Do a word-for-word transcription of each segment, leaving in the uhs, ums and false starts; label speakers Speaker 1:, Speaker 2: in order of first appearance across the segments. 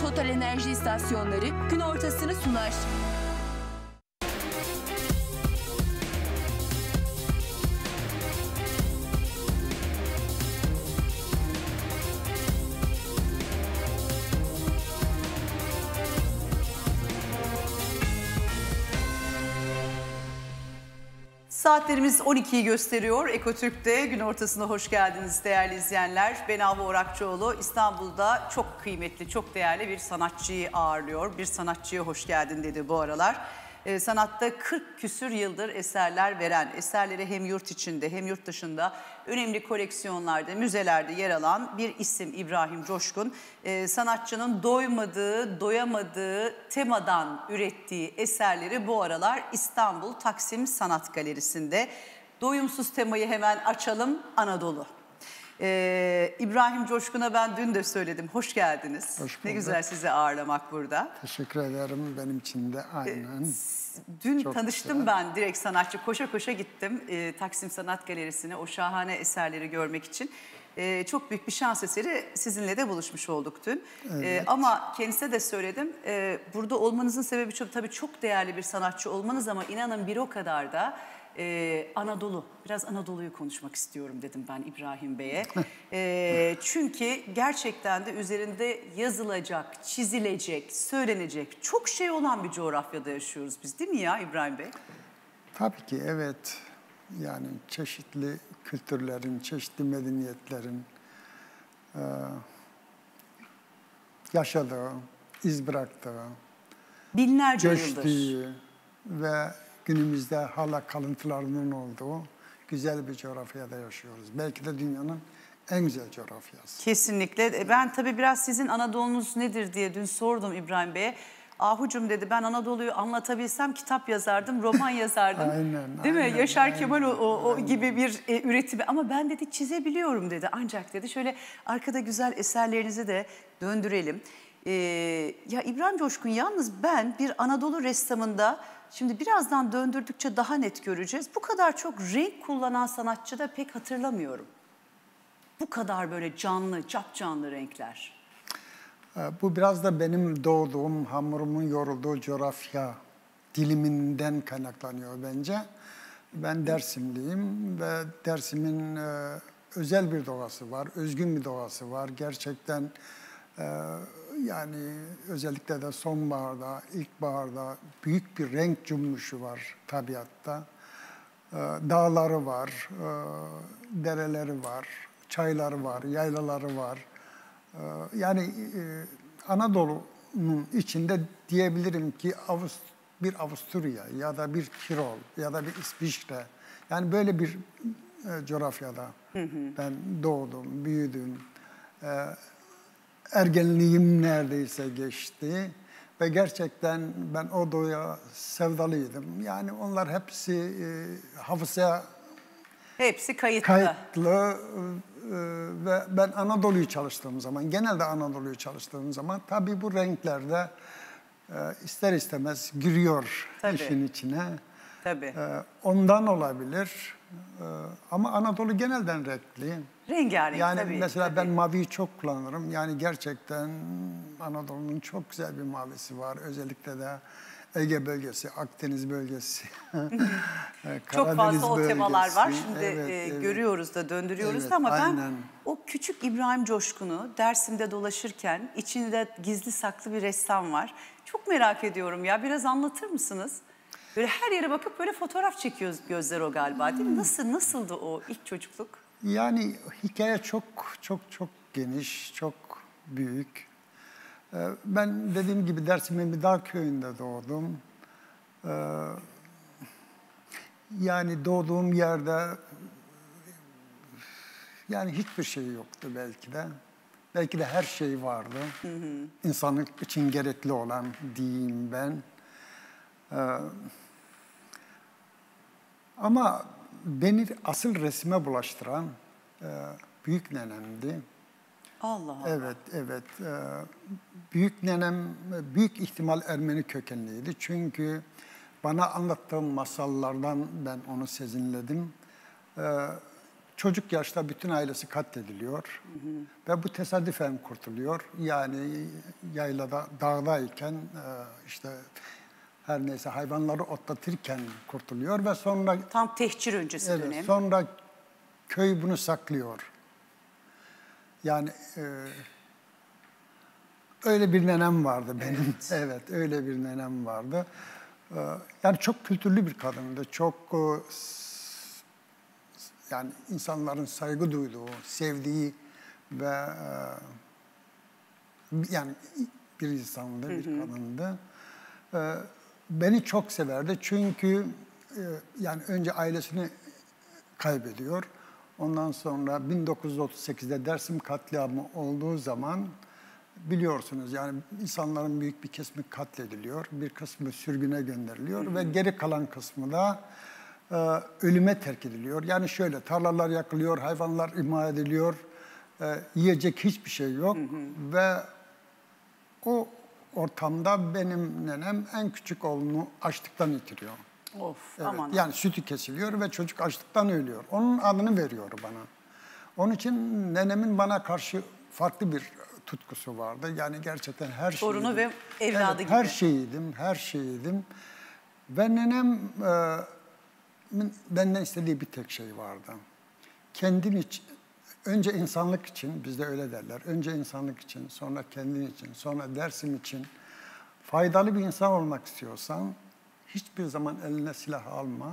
Speaker 1: Total Enerji İstasyonları gün ortasını sunar.
Speaker 2: Saatlerimiz on ikiyi gösteriyor. Ekotürk'te gün ortasına hoş geldiniz değerli izleyenler. Ben Ahu Orakçıoğlu. İstanbul'da çok kıymetli, çok değerli bir sanatçıyı ağırlıyor. Bir sanatçıya hoş geldin dedi bu aralar. Ee, sanatta kırk küsür yıldır eserler veren, eserleri hem yurt içinde hem yurt dışında önemli koleksiyonlarda, müzelerde yer alan bir isim İbrahim Coşkun. Ee, sanatçının doymadığı, doyamadığı temadan ürettiği eserleri bu aralar İstanbul Taksim Sanat Galerisi'nde. Doyumsuz temayı hemen açalım, Anadolu. Ee, İbrahim Coşkun'a ben dün de söyledim. Hoş geldiniz.
Speaker 3: Hoş bulduk.
Speaker 2: Ne güzel sizi ağırlamak burada.
Speaker 3: Teşekkür ederim. Benim için de aynen.
Speaker 2: Ee, dün
Speaker 3: Çok
Speaker 2: tanıştım
Speaker 3: güzel.
Speaker 2: ben direkt sanatçı. Koşa koşa gittim e, Taksim Sanat Galerisi'ne o şahane eserleri görmek için. E, çok büyük bir şans eseri sizinle de buluşmuş olduk dün.
Speaker 3: Evet.
Speaker 2: E, ama kendisine de söyledim. E, burada olmanızın sebebi çok, tabii çok değerli bir sanatçı olmanız ama inanın bir o kadar da Ee, Anadolu, biraz Anadolu'yu konuşmak istiyorum dedim ben İbrahim Bey'e. Ee, çünkü gerçekten de üzerinde yazılacak, çizilecek, söylenecek çok şey olan bir coğrafyada yaşıyoruz biz, değil mi ya İbrahim Bey?
Speaker 3: Tabii ki evet. Yani çeşitli kültürlerin, çeşitli medeniyetlerin e, yaşadığı, iz bıraktığı,
Speaker 2: Binlerce yıldır.
Speaker 3: göçtüğü ve günümüzde hala kalıntılarının olduğu güzel bir coğrafyada yaşıyoruz. Belki de dünyanın en güzel coğrafyası.
Speaker 2: Kesinlikle. Ben tabii biraz sizin Anadolu'nuz nedir diye dün sordum İbrahim Bey'e. Ahucum dedi, ben Anadolu'yu anlatabilsem kitap yazardım, roman yazardım.
Speaker 3: Aynen,
Speaker 2: Değil mi?
Speaker 3: aynen,
Speaker 2: Yaşar
Speaker 3: aynen,
Speaker 2: Kemal o, o, o
Speaker 3: aynen.
Speaker 2: gibi bir e, üretimi. Ama ben dedi çizebiliyorum dedi. Ancak dedi şöyle arkada güzel eserlerinizi de döndürelim. Ee, ya İbrahim Coşkun, yalnız ben bir Anadolu ressamında, şimdi birazdan döndürdükçe daha net göreceğiz, bu kadar çok renk kullanan sanatçı da pek hatırlamıyorum. Bu kadar böyle canlı, capcanlı renkler.
Speaker 3: Bu biraz da benim doğduğum, hamurumun yorulduğu coğrafya diliminden kaynaklanıyor bence. Ben Dersimliyim ve Dersim'in e, özel bir doğası var, özgün bir doğası var. Gerçekten e, yani özellikle de sonbaharda, ilkbaharda büyük bir renk cümbüşü var tabiatta. E, dağları var, e, dereleri var, çayları var, yaylaları var. Yani e, Anadolu'nun içinde diyebilirim ki Avust bir Avusturya ya da bir Tirol ya da bir İsviçre. Yani böyle bir e, coğrafyada hı hı. ben doğdum, büyüdüm. E, ergenliğim neredeyse geçti. Ve gerçekten ben o doğuya sevdalıydım. Yani onlar hepsi e, hafızaya
Speaker 2: Hepsi kayıtlı.
Speaker 3: kayıtlı. Ve ben Anadolu'yu çalıştığım zaman, genelde Anadolu'yu çalıştığım zaman tabii bu renklerde e, ister istemez giriyor tabii. işin içine.
Speaker 2: Tabii.
Speaker 3: E, ondan olabilir. E, ama Anadolu genelden renkli.
Speaker 2: Rengarenk
Speaker 3: yani
Speaker 2: tabii.
Speaker 3: Mesela
Speaker 2: tabii.
Speaker 3: ben maviyi çok kullanırım. Yani gerçekten Anadolu'nun çok güzel bir mavisi var. Özellikle de Ege bölgesi, Akdeniz bölgesi,
Speaker 2: çok fazla o temalar var. Şimdi
Speaker 3: evet,
Speaker 2: e,
Speaker 3: evet.
Speaker 2: görüyoruz da döndürüyoruz
Speaker 3: evet,
Speaker 2: da ama
Speaker 3: aynen.
Speaker 2: ben o küçük İbrahim Coşkun'u Dersim'de dolaşırken içinde gizli saklı bir ressam var. Çok merak ediyorum ya, biraz anlatır mısınız? Böyle her yere bakıp böyle fotoğraf çekiyor gözler o galiba, değil mi? Nasıl, nasıldı o ilk çocukluk?
Speaker 3: Yani hikaye çok çok çok geniş, çok büyük. Ben dediğim gibi Dersim'in bir dağ köyünde doğdum. Yani doğduğum yerde yani hiçbir şey yoktu belki de. Belki de her şey vardı. Hı hı. İnsanlık için gerekli olan diyeyim ben. Ama beni asıl resme bulaştıran büyük nenemdi.
Speaker 2: Allah Allah.
Speaker 3: Evet, evet. Büyük nenem büyük ihtimal Ermeni kökenliydi. Çünkü bana anlattığım masallardan ben onu sezinledim. çocuk yaşta bütün ailesi katlediliyor. Hı hı. Ve bu tesadüfen kurtuluyor. Yani yaylada, dağdayken işte her neyse hayvanları otlatırken kurtuluyor ve sonra...
Speaker 2: Tam tehcir öncesi
Speaker 3: evet,
Speaker 2: dönem.
Speaker 3: Sonra köy bunu saklıyor. Yani e, öyle bir nenem vardı benim. Evet, evet öyle bir nenem vardı. E, yani çok kültürlü bir kadındı. Çok e, yani insanların saygı duyduğu, sevdiği ve e, yani bir insandı, bir hı hı. kadındı. E, beni çok severdi çünkü e, yani önce ailesini kaybediyor. Ondan sonra bin dokuz yüz otuz sekizde Dersim katliamı olduğu zaman biliyorsunuz yani insanların büyük bir kısmı katlediliyor. Bir kısmı sürgüne gönderiliyor hı hı. ve geri kalan kısmı da e, ölüme terk ediliyor. Yani şöyle tarlalar yakılıyor, hayvanlar imha ediliyor, e, yiyecek hiçbir şey yok hı hı. ve o ortamda benim nenem en küçük oğlunu açlıktan yitiriyor.
Speaker 2: Of,
Speaker 3: evet,
Speaker 2: aman.
Speaker 3: Yani sütü kesiliyor ve çocuk açlıktan ölüyor. Onun adını veriyor bana. Onun için nenemin bana karşı farklı bir tutkusu vardı. Yani gerçekten her şeyi.
Speaker 2: Torunu ve evladı
Speaker 3: evet,
Speaker 2: gibi.
Speaker 3: Her şeyiydim, her şeyiydim. Ve nenem e, benden istediği bir tek şey vardı. Kendin için, önce insanlık için, bizde öyle derler. Önce insanlık için, sonra kendin için, sonra Dersim için faydalı bir insan olmak istiyorsan hiçbir zaman eline silah alma,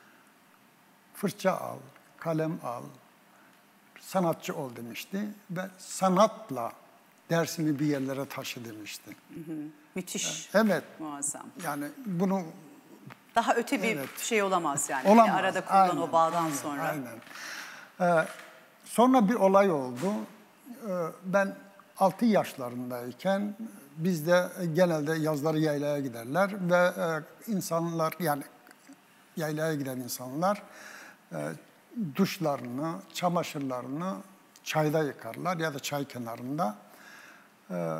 Speaker 3: fırça al, kalem al, sanatçı ol demişti ve sanatla Dersim'i bir yerlere taşı demişti. Hı hı.
Speaker 2: Müthiş.
Speaker 3: Evet.
Speaker 2: Muazzam.
Speaker 3: Yani bunu...
Speaker 2: Daha öte bir
Speaker 3: evet.
Speaker 2: şey olamaz yani.
Speaker 3: Olamaz.
Speaker 2: Yani arada kurulan
Speaker 3: aynen,
Speaker 2: o bağdan
Speaker 3: aynen,
Speaker 2: sonra.
Speaker 3: Aynen. Ee, sonra bir olay oldu. Ee, ben altı yaşlarındayken biz de genelde yazları yaylaya giderler ve e, insanlar yani yaylaya giden insanlar e, duşlarını, çamaşırlarını çayda yıkarlar ya da çay kenarında. E,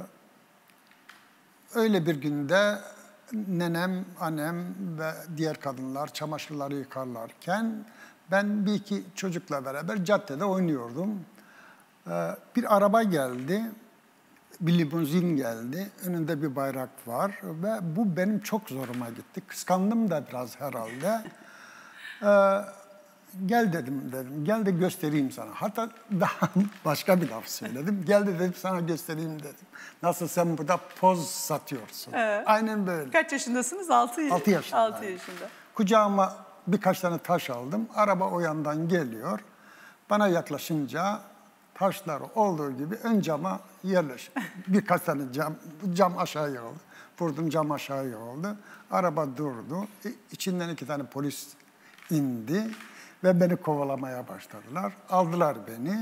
Speaker 3: öyle bir günde nenem, annem ve diğer kadınlar çamaşırları yıkarlarken ben bir iki çocukla beraber caddede oynuyordum. E, bir araba geldi. Bir limuzin geldi. Önünde bir bayrak var ve bu benim çok zoruma gitti. Kıskandım da biraz herhalde. Ee, gel dedim dedim. Gel de göstereyim sana. Hatta daha başka bir laf söyledim. Gel de dedim sana göstereyim dedim. Nasıl sen burada poz satıyorsun.
Speaker 2: Evet.
Speaker 3: Aynen böyle.
Speaker 2: Kaç yaşındasınız? Altı,
Speaker 3: Altı yaşında.
Speaker 2: Altı yaşında.
Speaker 3: Kucağıma birkaç tane taş aldım. Araba o yandan geliyor. Bana yaklaşınca taşlar olduğu gibi ön cama yerleşti. Birkaç tane cam, cam aşağıya oldu. Vurdum cam aşağıya oldu. Araba durdu. İçinden iki tane polis indi ve beni kovalamaya başladılar. Aldılar beni.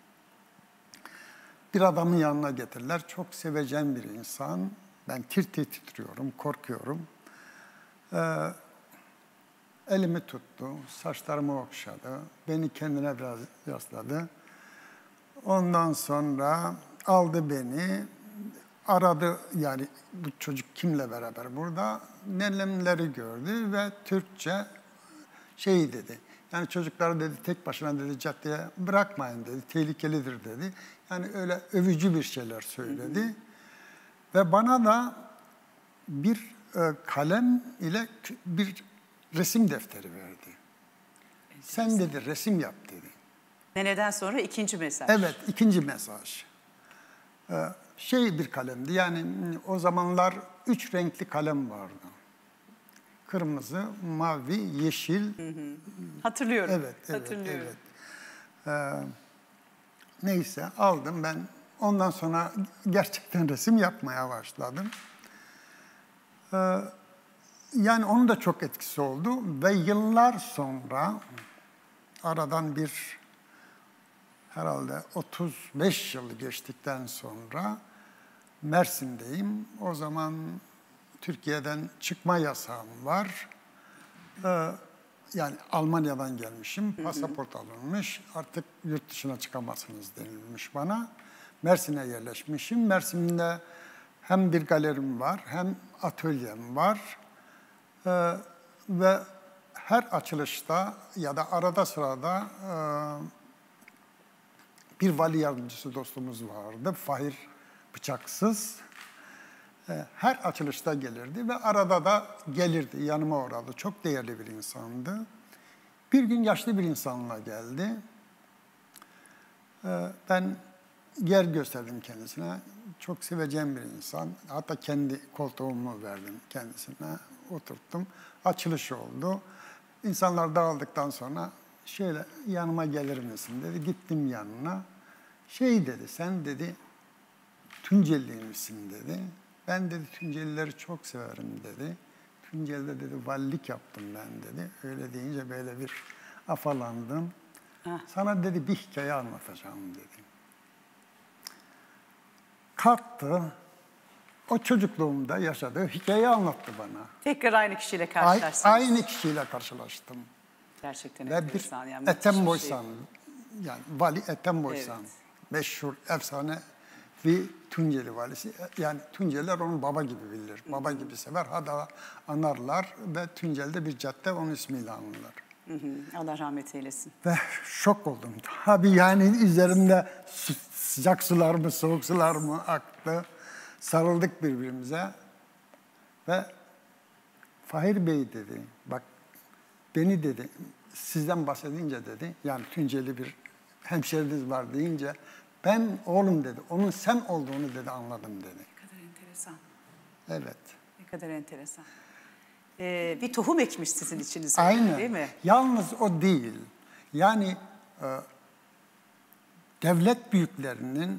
Speaker 3: Bir adamın yanına getirdiler. Çok sevecen bir insan. Ben tir tir titriyorum, korkuyorum. Ee, elimi tuttu, saçlarımı okşadı. Beni kendine biraz yasladı. Ondan sonra aldı beni, aradı yani bu çocuk kimle beraber burada, nenemleri gördü ve Türkçe şey dedi. Yani çocukları dedi tek başına dedi caddeye bırakmayın dedi, tehlikelidir dedi. Yani öyle övücü bir şeyler söyledi. Hı hı. Ve bana da bir e, kalem ile bir resim defteri verdi. Sen dedi resim yap dedi.
Speaker 2: Neneden sonra ikinci mesaj.
Speaker 3: Evet, ikinci mesaj. Ee, şey bir kalemdi, yani o zamanlar üç renkli kalem vardı. Kırmızı, mavi, yeşil. Hı hı.
Speaker 2: Hatırlıyorum.
Speaker 3: Evet, evet,
Speaker 2: Hatırlıyorum.
Speaker 3: evet. Ee, neyse aldım ben. Ondan sonra gerçekten resim yapmaya başladım. Ee, yani onun da çok etkisi oldu ve yıllar sonra aradan bir herhalde otuz beş yıl geçtikten sonra Mersin'deyim. O zaman Türkiye'den çıkma yasağım var. Ee, yani Almanya'dan gelmişim. Pasaport alınmış. Artık yurt dışına çıkamazsınız denilmiş bana. Mersin'e yerleşmişim. Mersin'de hem bir galerim var hem atölyem var. Ee, ve her açılışta ya da arada sırada e, bir vali yardımcısı dostumuz vardı. Fahir Bıçaksız. Her açılışta gelirdi ve arada da gelirdi, yanıma uğradı. Çok değerli bir insandı. Bir gün yaşlı bir insanla geldi. Ben yer gösterdim kendisine. Çok seveceğim bir insan. Hatta kendi koltuğumu verdim kendisine. Oturttum. Açılış oldu. İnsanlar dağıldıktan sonra şöyle yanıma gelir misin dedi. Gittim yanına. Şey dedi, sen dedi Tunceli misin dedi. Ben dedi Tuncelileri çok severim dedi. Tunceli'de dedi valilik yaptım ben dedi. Öyle deyince böyle bir afalandım. Heh. Sana dedi bir hikaye anlatacağım dedi. Kalktı, o çocukluğumda yaşadığı hikayeyi anlattı bana.
Speaker 2: Tekrar aynı kişiyle
Speaker 3: Ay,
Speaker 2: karşılaştınız.
Speaker 3: aynı kişiyle karşılaştım.
Speaker 2: Gerçekten
Speaker 3: ve
Speaker 2: enteresan.
Speaker 3: bir
Speaker 2: Yani
Speaker 3: Ethem Boysan,
Speaker 2: şey.
Speaker 3: yani Vali Ethem Boysan,
Speaker 2: Evet.
Speaker 3: meşhur, efsane bir Tunceli valisi. Yani Tunceliler onun baba gibi bilir, baba gibi sever. Hatta anarlar ve Tunceli'de bir cadde onun ismiyle anılır.
Speaker 2: Hı hı, Allah rahmet eylesin.
Speaker 3: Ve şok oldum. Tabii yani üzerimde sıcak sular mı, soğuk sular mı aktı. Sarıldık birbirimize. Ve Fahir Bey dedi, bak beni dedi, sizden bahsedince dedi, yani Tunceli bir hemşeriniz var deyince, ben oğlum dedi, onun sen olduğunu dedi anladım dedi.
Speaker 2: Ne kadar enteresan.
Speaker 3: Evet.
Speaker 2: Ne kadar enteresan. Ee, bir tohum ekmiş sizin içinize.
Speaker 3: Aynen.
Speaker 2: Değil mi?
Speaker 3: Yalnız o değil. Yani e, devlet büyüklerinin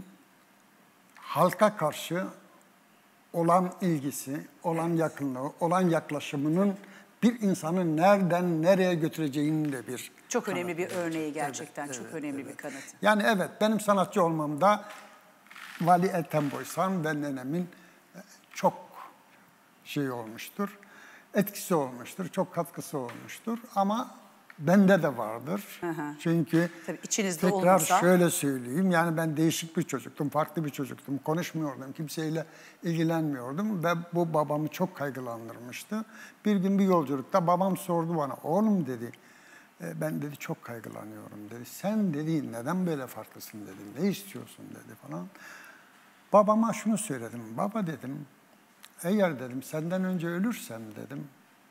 Speaker 3: halka karşı olan ilgisi, olan yakınlığı, olan yaklaşımının bir insanı nereden nereye götüreceğinin de bir
Speaker 2: çok önemli bir
Speaker 3: kanıtı.
Speaker 2: örneği gerçekten.
Speaker 3: Evet,
Speaker 2: çok
Speaker 3: evet,
Speaker 2: önemli
Speaker 3: evet.
Speaker 2: bir kanıtı.
Speaker 3: Yani evet, benim sanatçı olmamda Vali Ethem Boysan ve nenemin çok şey olmuştur. Etkisi olmuştur, çok katkısı olmuştur ama bende de vardır. Hı hı. Çünkü
Speaker 2: tabii içinizde
Speaker 3: tekrar
Speaker 2: olmasa...
Speaker 3: şöyle söyleyeyim, yani ben değişik bir çocuktum, farklı bir çocuktum, konuşmuyordum, kimseyle ilgilenmiyordum ve bu babamı çok kaygılandırmıştı. Bir gün bir yolculukta babam sordu bana, oğlum dedi, ben dedi çok kaygılanıyorum dedi, sen dedi neden böyle farklısın dedi, ne istiyorsun dedi falan. Babama şunu söyledim, baba dedim, eğer dedim senden önce ölürsem dedim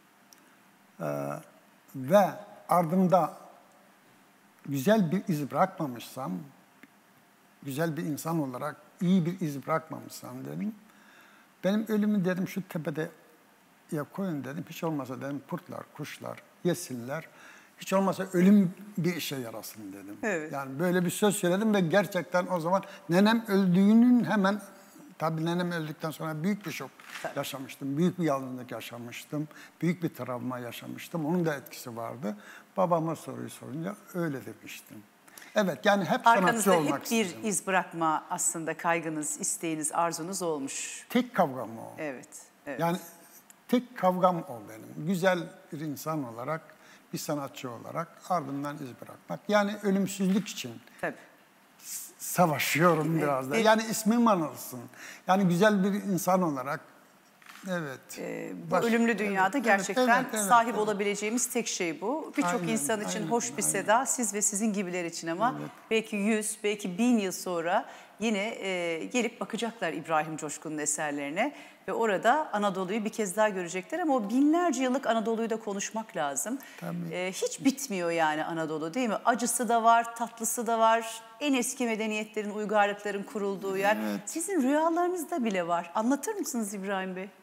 Speaker 3: e, ve ardımda güzel bir iz bırakmamışsam, güzel bir insan olarak iyi bir iz bırakmamışsam dedim, benim ölümü dedim şu tepede ya koyun dedim, hiç olmasa dedim kurtlar, kuşlar yesinler, hiç olmasa ölüm bir işe yarasın dedim.
Speaker 2: Evet.
Speaker 3: Yani böyle bir söz söyledim ve gerçekten o zaman nenem öldüğünün hemen, tabii nenem öldükten sonra büyük bir şok yaşamıştım. Büyük bir yalnızlık yaşamıştım. Büyük bir travma yaşamıştım. Onun da etkisi vardı. Babama soruyu sorunca öyle demiştim. Evet, yani hep sanatçı
Speaker 2: arkanızda
Speaker 3: olmak
Speaker 2: hep bir
Speaker 3: istedim.
Speaker 2: iz bırakma aslında kaygınız, isteğiniz, arzunuz olmuş.
Speaker 3: Tek kavgam o.
Speaker 2: Evet. evet.
Speaker 3: Yani tek kavgam o benim. Güzel bir insan olarak, bir sanatçı olarak ardından iz bırakmak. Yani ölümsüzlük için.
Speaker 2: Tabii.
Speaker 3: Savaşıyorum
Speaker 2: Evet.
Speaker 3: biraz da. Yani ismim anılsın. Yani güzel bir insan olarak, evet.
Speaker 2: Ee, bu
Speaker 3: Baş-
Speaker 2: ölümlü dünyada
Speaker 3: evet,
Speaker 2: gerçekten
Speaker 3: evet, evet,
Speaker 2: sahip
Speaker 3: evet.
Speaker 2: olabileceğimiz tek şey bu. Birçok
Speaker 3: Aynen,
Speaker 2: insan için
Speaker 3: aynen,
Speaker 2: hoş bir
Speaker 3: aynen.
Speaker 2: seda, siz ve sizin gibiler için ama belki yüz, belki bin yıl sonra yine e, gelip bakacaklar İbrahim Coşkun'un eserlerine ve orada Anadolu'yu bir kez daha görecekler ama o binlerce yıllık Anadolu'yu da konuşmak lazım. E, hiç bitmiyor yani Anadolu, değil mi? Acısı da var, tatlısı da var. En eski medeniyetlerin, uygarlıkların kurulduğu yer.
Speaker 3: Evet.
Speaker 2: Sizin rüyalarınızda bile var. Anlatır mısınız İbrahim Bey?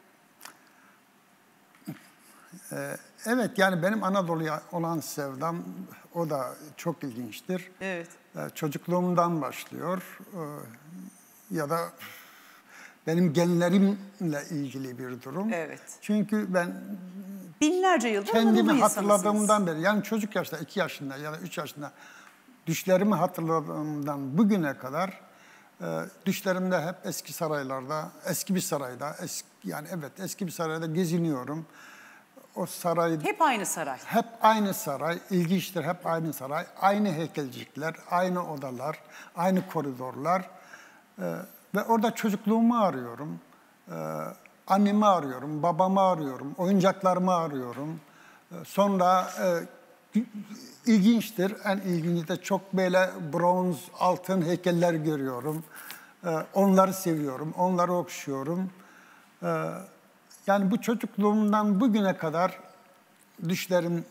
Speaker 3: Ee, evet, yani benim Anadolu'ya olan sevdam o da çok ilginçtir.
Speaker 2: Evet.
Speaker 3: Ee, çocukluğumdan başlıyor. Ee, ya da benim genlerimle ilgili bir durum.
Speaker 2: Evet.
Speaker 3: Çünkü ben
Speaker 2: Binlerce yıldır
Speaker 3: kendimi
Speaker 2: Anadolu
Speaker 3: hatırladığımdan beri, yani çocuk yaşta, iki yaşında ya da üç yaşında düşlerimi hatırladığımdan bugüne kadar e, düşlerimde hep eski saraylarda, eski bir sarayda, eski, yani evet eski bir sarayda geziniyorum. O saray
Speaker 2: Hep aynı saray.
Speaker 3: hep aynı saray, ilginçtir, hep aynı saray, aynı heykelcikler, aynı odalar, aynı koridorlar e, ve orada çocukluğumu arıyorum, e, annemi arıyorum, babamı arıyorum, oyuncaklarımı arıyorum. E, sonra e, ilginçtir. En ilginci de çok böyle bronz, altın heykeller görüyorum. Ee, onları seviyorum, onları okşuyorum. Ee, yani bu çocukluğumdan bugüne kadar düşlerime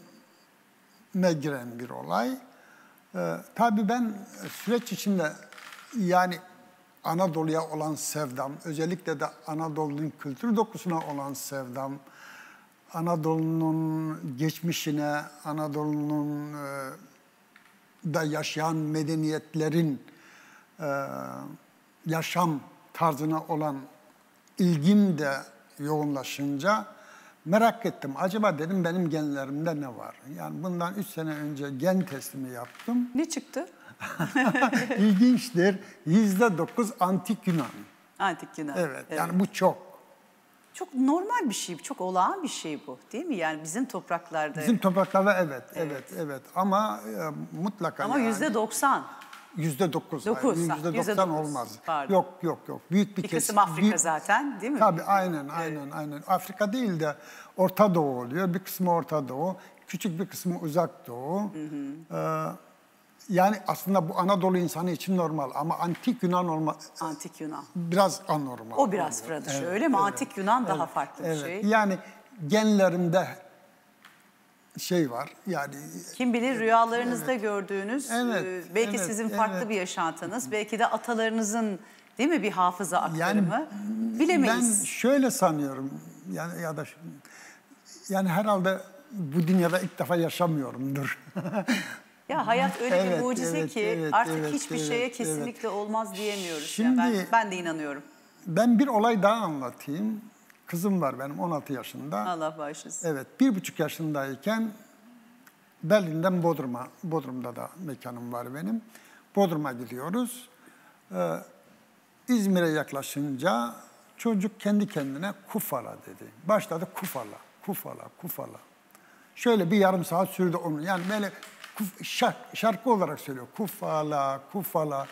Speaker 3: giren bir olay. Ee, tabii ben süreç içinde yani Anadolu'ya olan sevdam, özellikle de Anadolu'nun kültür dokusuna olan sevdam, Anadolu'nun geçmişine, Anadolu'nun e, da yaşayan medeniyetlerin e, yaşam tarzına olan ilgim de yoğunlaşınca merak ettim. Acaba dedim benim genlerimde ne var? Yani bundan üç sene önce gen testimi yaptım.
Speaker 2: Ne çıktı?
Speaker 3: İlginçtir. Yüzde dokuz antik Yunan.
Speaker 2: Antik Yunan.
Speaker 3: Evet, yani bu çok.
Speaker 2: Çok normal bir şey, çok olağan bir şey bu değil mi? Yani bizim topraklarda.
Speaker 3: Bizim topraklarda evet, evet, evet. Ama e, mutlaka
Speaker 2: Ama
Speaker 3: yani.
Speaker 2: yüzde doksan.
Speaker 3: Yüzde dokuz.
Speaker 2: Dokuz,
Speaker 3: Yüzde
Speaker 2: ha, yüzde
Speaker 3: doksan
Speaker 2: dokuz.
Speaker 3: olmaz.
Speaker 2: Pardon.
Speaker 3: Yok, yok, yok. Büyük bir,
Speaker 2: Bir
Speaker 3: kesim.
Speaker 2: kısım Afrika
Speaker 3: büyük-
Speaker 2: zaten değil mi?
Speaker 3: Tabii aynen, aynen, aynen. Afrika değil de Orta Doğu oluyor. Bir kısmı Orta Doğu, küçük bir kısmı Uzak Doğu. Ee, yani aslında bu Anadolu insanı için normal ama antik Yunan olma
Speaker 2: Antik Yunan.
Speaker 3: biraz anormal.
Speaker 2: O biraz
Speaker 3: oluyor.
Speaker 2: sıra dışı
Speaker 3: Evet,
Speaker 2: öyle mi?
Speaker 3: evet.
Speaker 2: Antik Yunan daha farklı bir
Speaker 3: Evet.
Speaker 2: şey.
Speaker 3: Yani genlerimde şey var. Yani
Speaker 2: Kim bilir rüyalarınızda gördüğünüz,
Speaker 3: Evet,
Speaker 2: e, belki
Speaker 3: evet,
Speaker 2: sizin farklı
Speaker 3: evet.
Speaker 2: bir yaşantınız, belki de atalarınızın değil mi bir hafıza
Speaker 3: Yani
Speaker 2: aktarımı? Bilemeyiz.
Speaker 3: ben şöyle sanıyorum yani ya da yani herhalde bu dünyada ilk defa yaşamıyorumdur.
Speaker 2: Ya hayat öyle
Speaker 3: Evet,
Speaker 2: bir mucize
Speaker 3: evet,
Speaker 2: ki
Speaker 3: evet,
Speaker 2: artık
Speaker 3: evet,
Speaker 2: hiçbir
Speaker 3: evet,
Speaker 2: şeye
Speaker 3: evet.
Speaker 2: kesinlikle olmaz diyemiyoruz.
Speaker 3: Şimdi-
Speaker 2: yani ben, ben de inanıyorum.
Speaker 3: Ben bir olay daha anlatayım. Kızım var benim on altı yaşında.
Speaker 2: Allah bağışlasın.
Speaker 3: Evet, bir buçuk yaşındayken Berlin'den Bodrum'a, Bodrum'da da mekanım var benim. Bodrum'a gidiyoruz. Ee, İzmir'e yaklaşınca çocuk kendi kendine kufala dedi. Başladı kufala, kufala, kufala. Şöyle bir yarım saat sürdü onu. Yani böyle kuf, şarkı, şarkı olarak söylüyor. Kufala, kufala.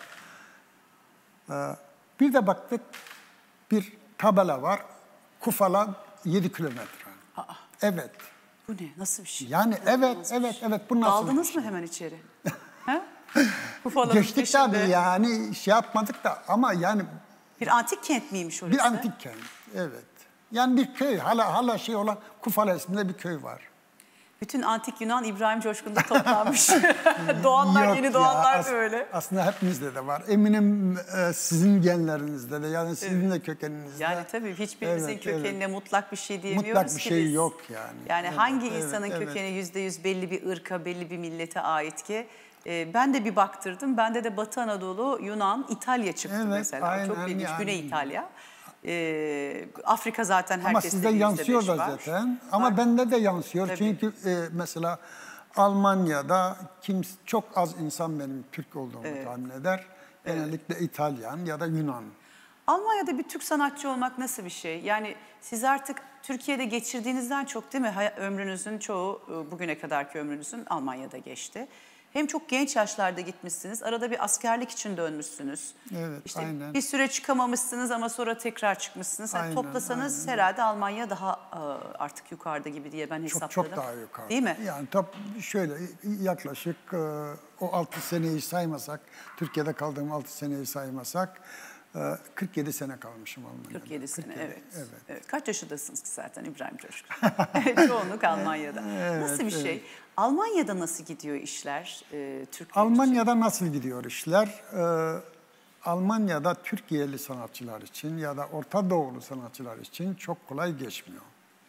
Speaker 3: Ee, bir de baktık bir tabela var. Kufala yedi kilometre. Evet.
Speaker 2: Bu ne? Nasıl bir şey?
Speaker 3: Yani evet, evet, evet. Bu nasıl bir
Speaker 2: Daldınız
Speaker 3: şey?
Speaker 2: mı hemen içeri? ha? Kufaların
Speaker 3: Geçtik
Speaker 2: peşinde.
Speaker 3: tabii yani şey yapmadık da ama yani
Speaker 2: Bir antik kent miymiş orası?
Speaker 3: bir antik kent. Evet. Yani bir köy. Hala hala şey olan Kufala isminde bir köy var.
Speaker 2: Bütün antik Yunan İbrahim Coşkun'da toplanmış. Doğanlar,
Speaker 3: Yok
Speaker 2: yeni
Speaker 3: ya,
Speaker 2: doğanlar
Speaker 3: as-
Speaker 2: da öyle.
Speaker 3: Aslında hepimizde de var. Eminim e, sizin genlerinizde de yani sizin de kökeninizde.
Speaker 2: Yani tabii hiçbirimizin
Speaker 3: Evet,
Speaker 2: kökenine
Speaker 3: evet.
Speaker 2: mutlak bir şey diyemiyoruz
Speaker 3: Mutlak bir
Speaker 2: ki
Speaker 3: şey
Speaker 2: biz.
Speaker 3: yok yani.
Speaker 2: Yani
Speaker 3: Evet,
Speaker 2: hangi
Speaker 3: evet,
Speaker 2: insanın
Speaker 3: evet.
Speaker 2: kökeni yüzde yüz belli bir ırka, belli bir millete ait ki? Ee, ben de bir baktırdım. Bende de Batı Anadolu, Yunan, İtalya çıktı
Speaker 3: Evet,
Speaker 2: mesela. Çok
Speaker 3: aynen
Speaker 2: ilginç.
Speaker 3: yani.
Speaker 2: Güney İtalya. Ee, Afrika zaten
Speaker 3: Ama
Speaker 2: herkeste
Speaker 3: sizde
Speaker 2: yüzde
Speaker 3: yansıyor
Speaker 2: beş
Speaker 3: da
Speaker 2: var.
Speaker 3: zaten. Ama
Speaker 2: Var.
Speaker 3: bende de yansıyor.
Speaker 2: Tabii.
Speaker 3: Çünkü e, mesela Almanya'da kim çok az insan benim Türk olduğumu tahmin eder. Genellikle İtalyan ya da Yunan.
Speaker 2: Almanya'da bir Türk sanatçı olmak nasıl bir şey? Yani siz artık Türkiye'de geçirdiğinizden çok değil mi? Hay- Ömrünüzün çoğu, e, bugüne kadarki ömrünüzün Almanya'da geçti. Hem çok genç yaşlarda gitmişsiniz, arada bir askerlik için dönmüşsünüz.
Speaker 3: Evet,
Speaker 2: İşte
Speaker 3: aynen.
Speaker 2: bir süre çıkamamışsınız ama sonra tekrar çıkmışsınız. Yani
Speaker 3: Aynen,
Speaker 2: toplasanız
Speaker 3: aynen.
Speaker 2: herhalde Almanya daha e, artık yukarıda gibi diye ben
Speaker 3: Çok
Speaker 2: hesapladım.
Speaker 3: çok daha yukarı.
Speaker 2: Değil mi?
Speaker 3: Yani top şöyle yaklaşık e, o altı seneyi saymasak, Türkiye'de kaldığım altı seneyi saymasak e, kırk yedi sene kalmışım Almanya'da.
Speaker 2: kırk yedi sene, evet.
Speaker 3: Evet.
Speaker 2: Evet. Kaç yaşındasınız ki zaten İbrahim Coşkun? Çoğunluk Almanya'da. nasıl bir şey? Almanya'da nasıl gidiyor işler e, Türkler için?
Speaker 3: Almanya'da nasıl gidiyor işler? Ee, Almanya'da Türkiye'li sanatçılar için ya da Orta Doğulu sanatçılar için çok kolay geçmiyor.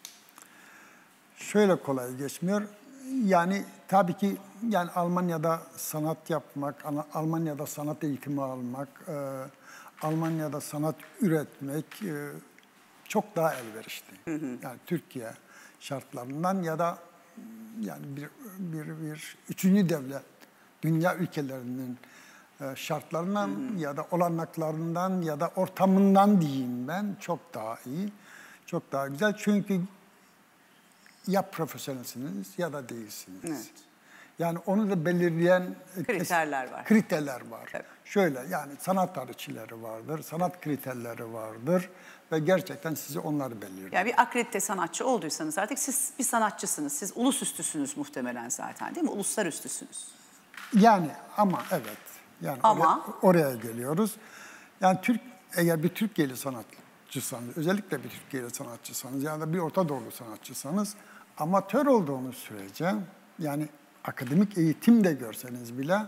Speaker 3: Şöyle kolay geçmiyor. Yani tabii ki yani Almanya'da sanat yapmak, Ana- Almanya'da sanat eğitimi almak, e, Almanya'da sanat üretmek e, çok daha elverişli. Yani Türkiye şartlarından ya da yani bir bir bir üçüncü devlet dünya ülkelerinin e, şartlarından ya da olanaklarından ya da ortamından diyeyim ben çok daha iyi, çok daha güzel çünkü ya profesyonelsiniz ya da değilsiniz.
Speaker 2: Evet.
Speaker 3: Yani onu da belirleyen
Speaker 2: kriterler var.
Speaker 3: Kriterler var.
Speaker 2: Evet.
Speaker 3: Şöyle yani sanat tarihçileri vardır, sanat kriterleri vardır ve gerçekten sizi onlar belirliyor.
Speaker 2: Yani bir akredite sanatçı olduysanız artık siz bir sanatçısınız. Siz ulusüstüsünüz muhtemelen zaten değil mi? Uluslararasısınız.
Speaker 3: Yani ama evet. Yani
Speaker 2: Ama?
Speaker 3: oraya, oraya geliyoruz. Yani Türk eğer bir Türkiye'li sanatçısanız, özellikle bir Türkiye'li sanatçısanız ya da bir Orta Doğulu sanatçısanız amatör olduğunuz sürece yani akademik eğitim de görseniz bile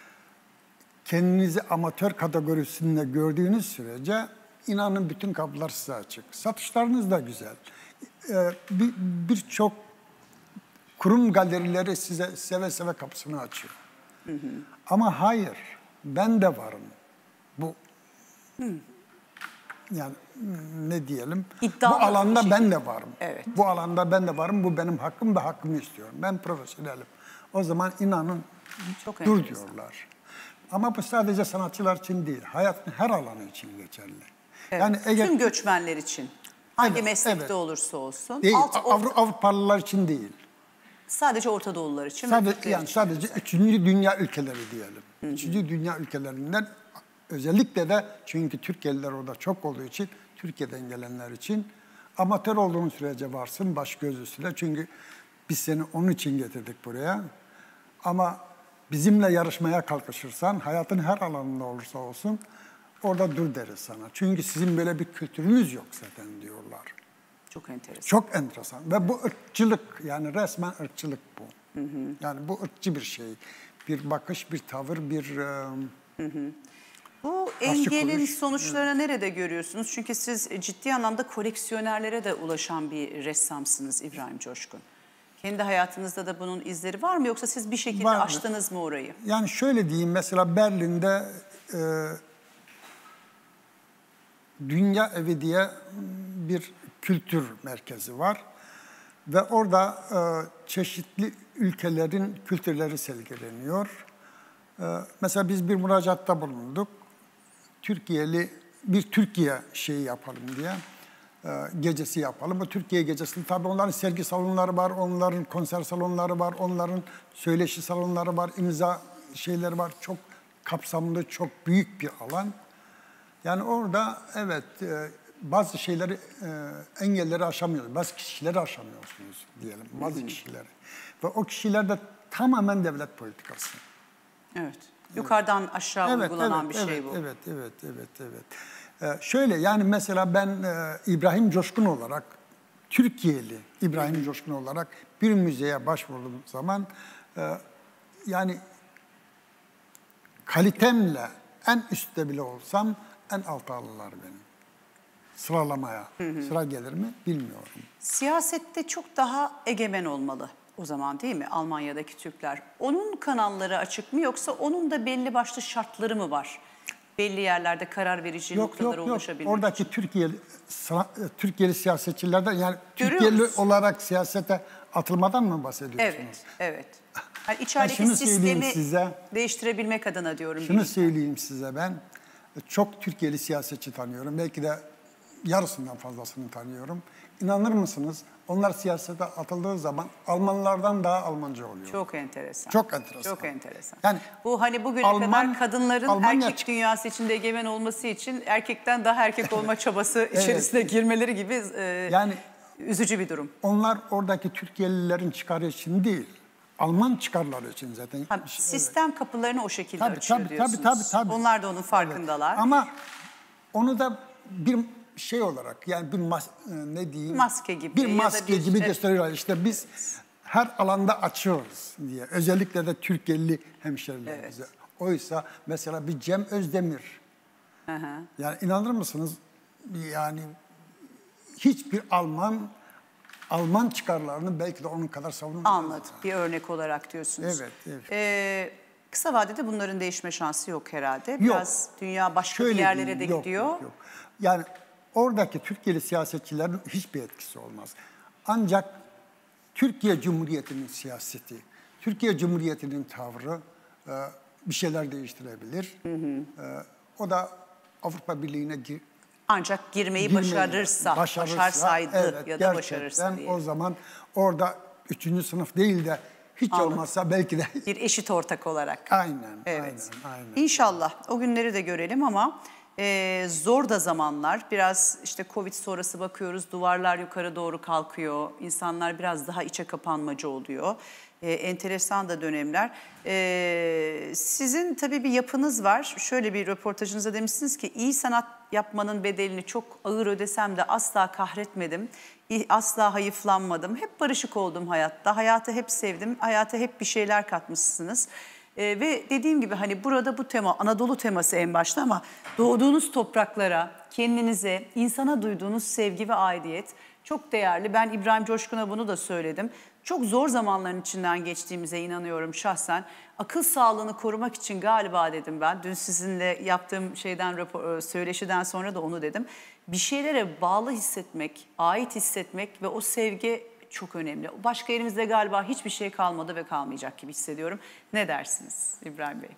Speaker 3: kendinizi amatör kategorisinde gördüğünüz sürece inanın bütün kapılar size açık. Satışlarınız da güzel. Ee, Birçok bir kurum galerileri size seve seve kapısını açıyor. Hı hı. Ama hayır, ben de varım. Bu hı. yani ne diyelim?
Speaker 2: İddialı
Speaker 3: bu alanda
Speaker 2: şey.
Speaker 3: ben de varım.
Speaker 2: Evet.
Speaker 3: Bu alanda ben de varım. Bu benim hakkım ve hakkımı istiyorum. Ben profesyonelim. O zaman inanın
Speaker 2: çok
Speaker 3: dur
Speaker 2: enteresan.
Speaker 3: diyorlar. Ama bu sadece sanatçılar için değil. Hayatın her alanı için geçerli.
Speaker 2: Evet.
Speaker 3: Yani eğer,
Speaker 2: tüm göçmenler için. Hangi
Speaker 3: evet,
Speaker 2: meslekte
Speaker 3: evet.
Speaker 2: olursa olsun.
Speaker 3: Değil,
Speaker 2: Alt,
Speaker 3: Avru, Avrupalılar için değil.
Speaker 2: Sadece Orta Doğulular için.
Speaker 3: Sadece, yani
Speaker 2: için
Speaker 3: sadece
Speaker 2: mesela.
Speaker 3: üçüncü dünya ülkeleri diyelim. Hı hı. Üçüncü dünya ülkelerinden özellikle de çünkü Türkiye'liler orada çok olduğu için Türkiye'den gelenler için amatör olduğun sürece varsın baş göz üstüne. Çünkü biz seni onun için getirdik buraya. Ama bizimle yarışmaya kalkışırsan hayatın her alanında olursa olsun orada dur deriz sana. Çünkü sizin böyle bir kültürünüz yok zaten diyorlar.
Speaker 2: Çok enteresan.
Speaker 3: Çok enteresan ve bu ırkçılık yani resmen ırkçılık bu. Hı hı. Yani bu ırkçı bir şey. Bir bakış, bir tavır, bir... Hı hı.
Speaker 2: Bu engelin sonuçlarını evet. nerede görüyorsunuz? Çünkü siz ciddi anlamda koleksiyonerlere de ulaşan bir ressamsınız İbrahim Coşkun. Kendi hayatınızda da bunun izleri var mı yoksa siz bir şekilde var aştınız mı orayı?
Speaker 3: Yani şöyle diyeyim mesela Berlin'de e, Dünya Evi diye bir kültür merkezi var. Ve orada e, çeşitli ülkelerin kültürleri sergileniyor. E, mesela biz bir müracaatta bulunduk. Türkiye'li bir Türkiye şeyi yapalım diye. E, gecesi yapalım. Bu Türkiye gecesinde tabii onların sergi salonları var, onların konser salonları var, onların söyleşi salonları var, imza şeyleri var. Çok kapsamlı, çok büyük bir alan. Yani orada evet e, bazı şeyleri, e, engelleri aşamıyoruz. Bazı kişileri aşamıyorsunuz diyelim. Bazı Hı-hı. kişileri. Ve o kişiler de tamamen devlet politikası.
Speaker 2: Evet. Yukarıdan aşağı
Speaker 3: evet,
Speaker 2: uygulanan
Speaker 3: evet,
Speaker 2: bir
Speaker 3: evet,
Speaker 2: şey bu.
Speaker 3: Evet, evet, evet, evet. Ee, şöyle yani mesela ben e, İbrahim Coşkun olarak, Türkiye'li İbrahim Hı-hı. Coşkun olarak bir müzeye başvurduğum zaman e, yani kalitemle en üstte bile olsam en alta alırlar beni. Sıralamaya. Hı hı. Sıra gelir mi bilmiyorum.
Speaker 2: Siyasette çok daha egemen olmalı o zaman değil mi Almanya'daki Türkler? Onun kanalları açık mı yoksa onun da belli başlı şartları mı var? Belli yerlerde karar verici
Speaker 3: yok,
Speaker 2: noktalara
Speaker 3: yok, yok.
Speaker 2: ulaşabilmek
Speaker 3: Oradaki
Speaker 2: için.
Speaker 3: Türkiye'li, Türkiye'li siyasetçilerden yani
Speaker 2: Görüyor
Speaker 3: Türkiye'li
Speaker 2: musun?
Speaker 3: olarak siyasete atılmadan mı bahsediyorsunuz?
Speaker 2: Evet, evet. Yani içerideki sistemi size, değiştirebilmek adına diyorum.
Speaker 3: Şunu söyleyeyim size ben. Çok Türkiye'li siyasetçi tanıyorum. Belki de yarısından fazlasını tanıyorum. İnanır mısınız? Onlar siyasete atıldığı zaman Almanlardan daha Almanca oluyor.
Speaker 2: Çok enteresan.
Speaker 3: Çok enteresan.
Speaker 2: Çok enteresan.
Speaker 3: Yani
Speaker 2: bu hani bugüne
Speaker 3: Alman,
Speaker 2: kadar kadınların
Speaker 3: Almanya...
Speaker 2: erkek dünyası içinde egemen olması için erkekten daha erkek olma çabası içerisine evet. girmeleri gibi e, yani üzücü bir durum.
Speaker 3: Onlar oradaki Türkiye'lilerin çıkarı için değil. Alman çıkarları için zaten.
Speaker 2: Ha, sistem evet. kapılarını o şekilde
Speaker 3: tabii,
Speaker 2: açıyor
Speaker 3: tabii,
Speaker 2: diyorsunuz.
Speaker 3: Tabii, tabii, tabii.
Speaker 2: Onlar da onun farkındalar.
Speaker 3: Evet. Ama onu da bir şey olarak yani bir mas, ne diyeyim?
Speaker 2: Maske gibi.
Speaker 3: Bir maske
Speaker 2: bir,
Speaker 3: gibi
Speaker 2: evet.
Speaker 3: gösteriyorlar. İşte biz her alanda açıyoruz diye. Özellikle de Türkiye'li hemşerilerimize. Evet. Oysa mesela bir Cem Özdemir. Hı hı. Yani inanır mısınız? Yani hiçbir Alman Alman çıkarlarını belki de onun kadar savunmuyor.
Speaker 2: Anladım. Bir örnek olarak diyorsunuz.
Speaker 3: Evet. evet.
Speaker 2: Ee, kısa vadede bunların değişme şansı yok herhalde. Biraz yok. Dünya başka Şöyle bir yerlere diyeyim, de
Speaker 3: yok,
Speaker 2: gidiyor.
Speaker 3: Yok, yok. Yani oradaki Türkiye'li siyasetçilerin hiçbir etkisi olmaz. Ancak Türkiye Cumhuriyeti'nin siyaseti, Türkiye Cumhuriyeti'nin tavrı e, bir şeyler değiştirebilir. Hı hı. E, o da Avrupa Birliği'ne gir
Speaker 2: Ancak girmeyi, girmeyi başarırsa, başarırsa, başarsaydı evet, ya da başarırsa diye.
Speaker 3: O zaman orada üçüncü sınıf değil de Hiç
Speaker 2: Anladım.
Speaker 3: olmazsa belki de
Speaker 2: Bir eşit ortak olarak.
Speaker 3: aynen,
Speaker 2: Evet.
Speaker 3: aynen, aynen.
Speaker 2: İnşallah o günleri de görelim ama e, zor da zamanlar. Biraz işte Covid sonrası bakıyoruz, duvarlar yukarı doğru kalkıyor. İnsanlar biraz daha içe kapanmacı oluyor. E, enteresan da dönemler. E, sizin tabii bir yapınız var. Şöyle bir röportajınızda demişsiniz ki iyi sanat yapmanın bedelini çok ağır ödesem de asla kahretmedim. Asla hayıflanmadım. Hep barışık oldum hayatta. Hayatı hep sevdim. Hayata hep bir şeyler katmışsınız. Ee, ve dediğim gibi hani burada bu tema Anadolu teması en başta ama doğduğunuz topraklara, kendinize, insana duyduğunuz sevgi ve aidiyet çok değerli. Ben İbrahim Coşkun'a bunu da söyledim. Çok zor zamanların içinden geçtiğimize inanıyorum şahsen. Akıl sağlığını korumak için galiba dedim ben. Dün sizinle yaptığım şeyden söyleşiden sonra da onu dedim. Bir şeylere bağlı hissetmek, ait hissetmek ve o sevgi çok önemli. Başka elimizde galiba hiçbir şey kalmadı ve kalmayacak gibi hissediyorum. Ne dersiniz İbrahim Bey?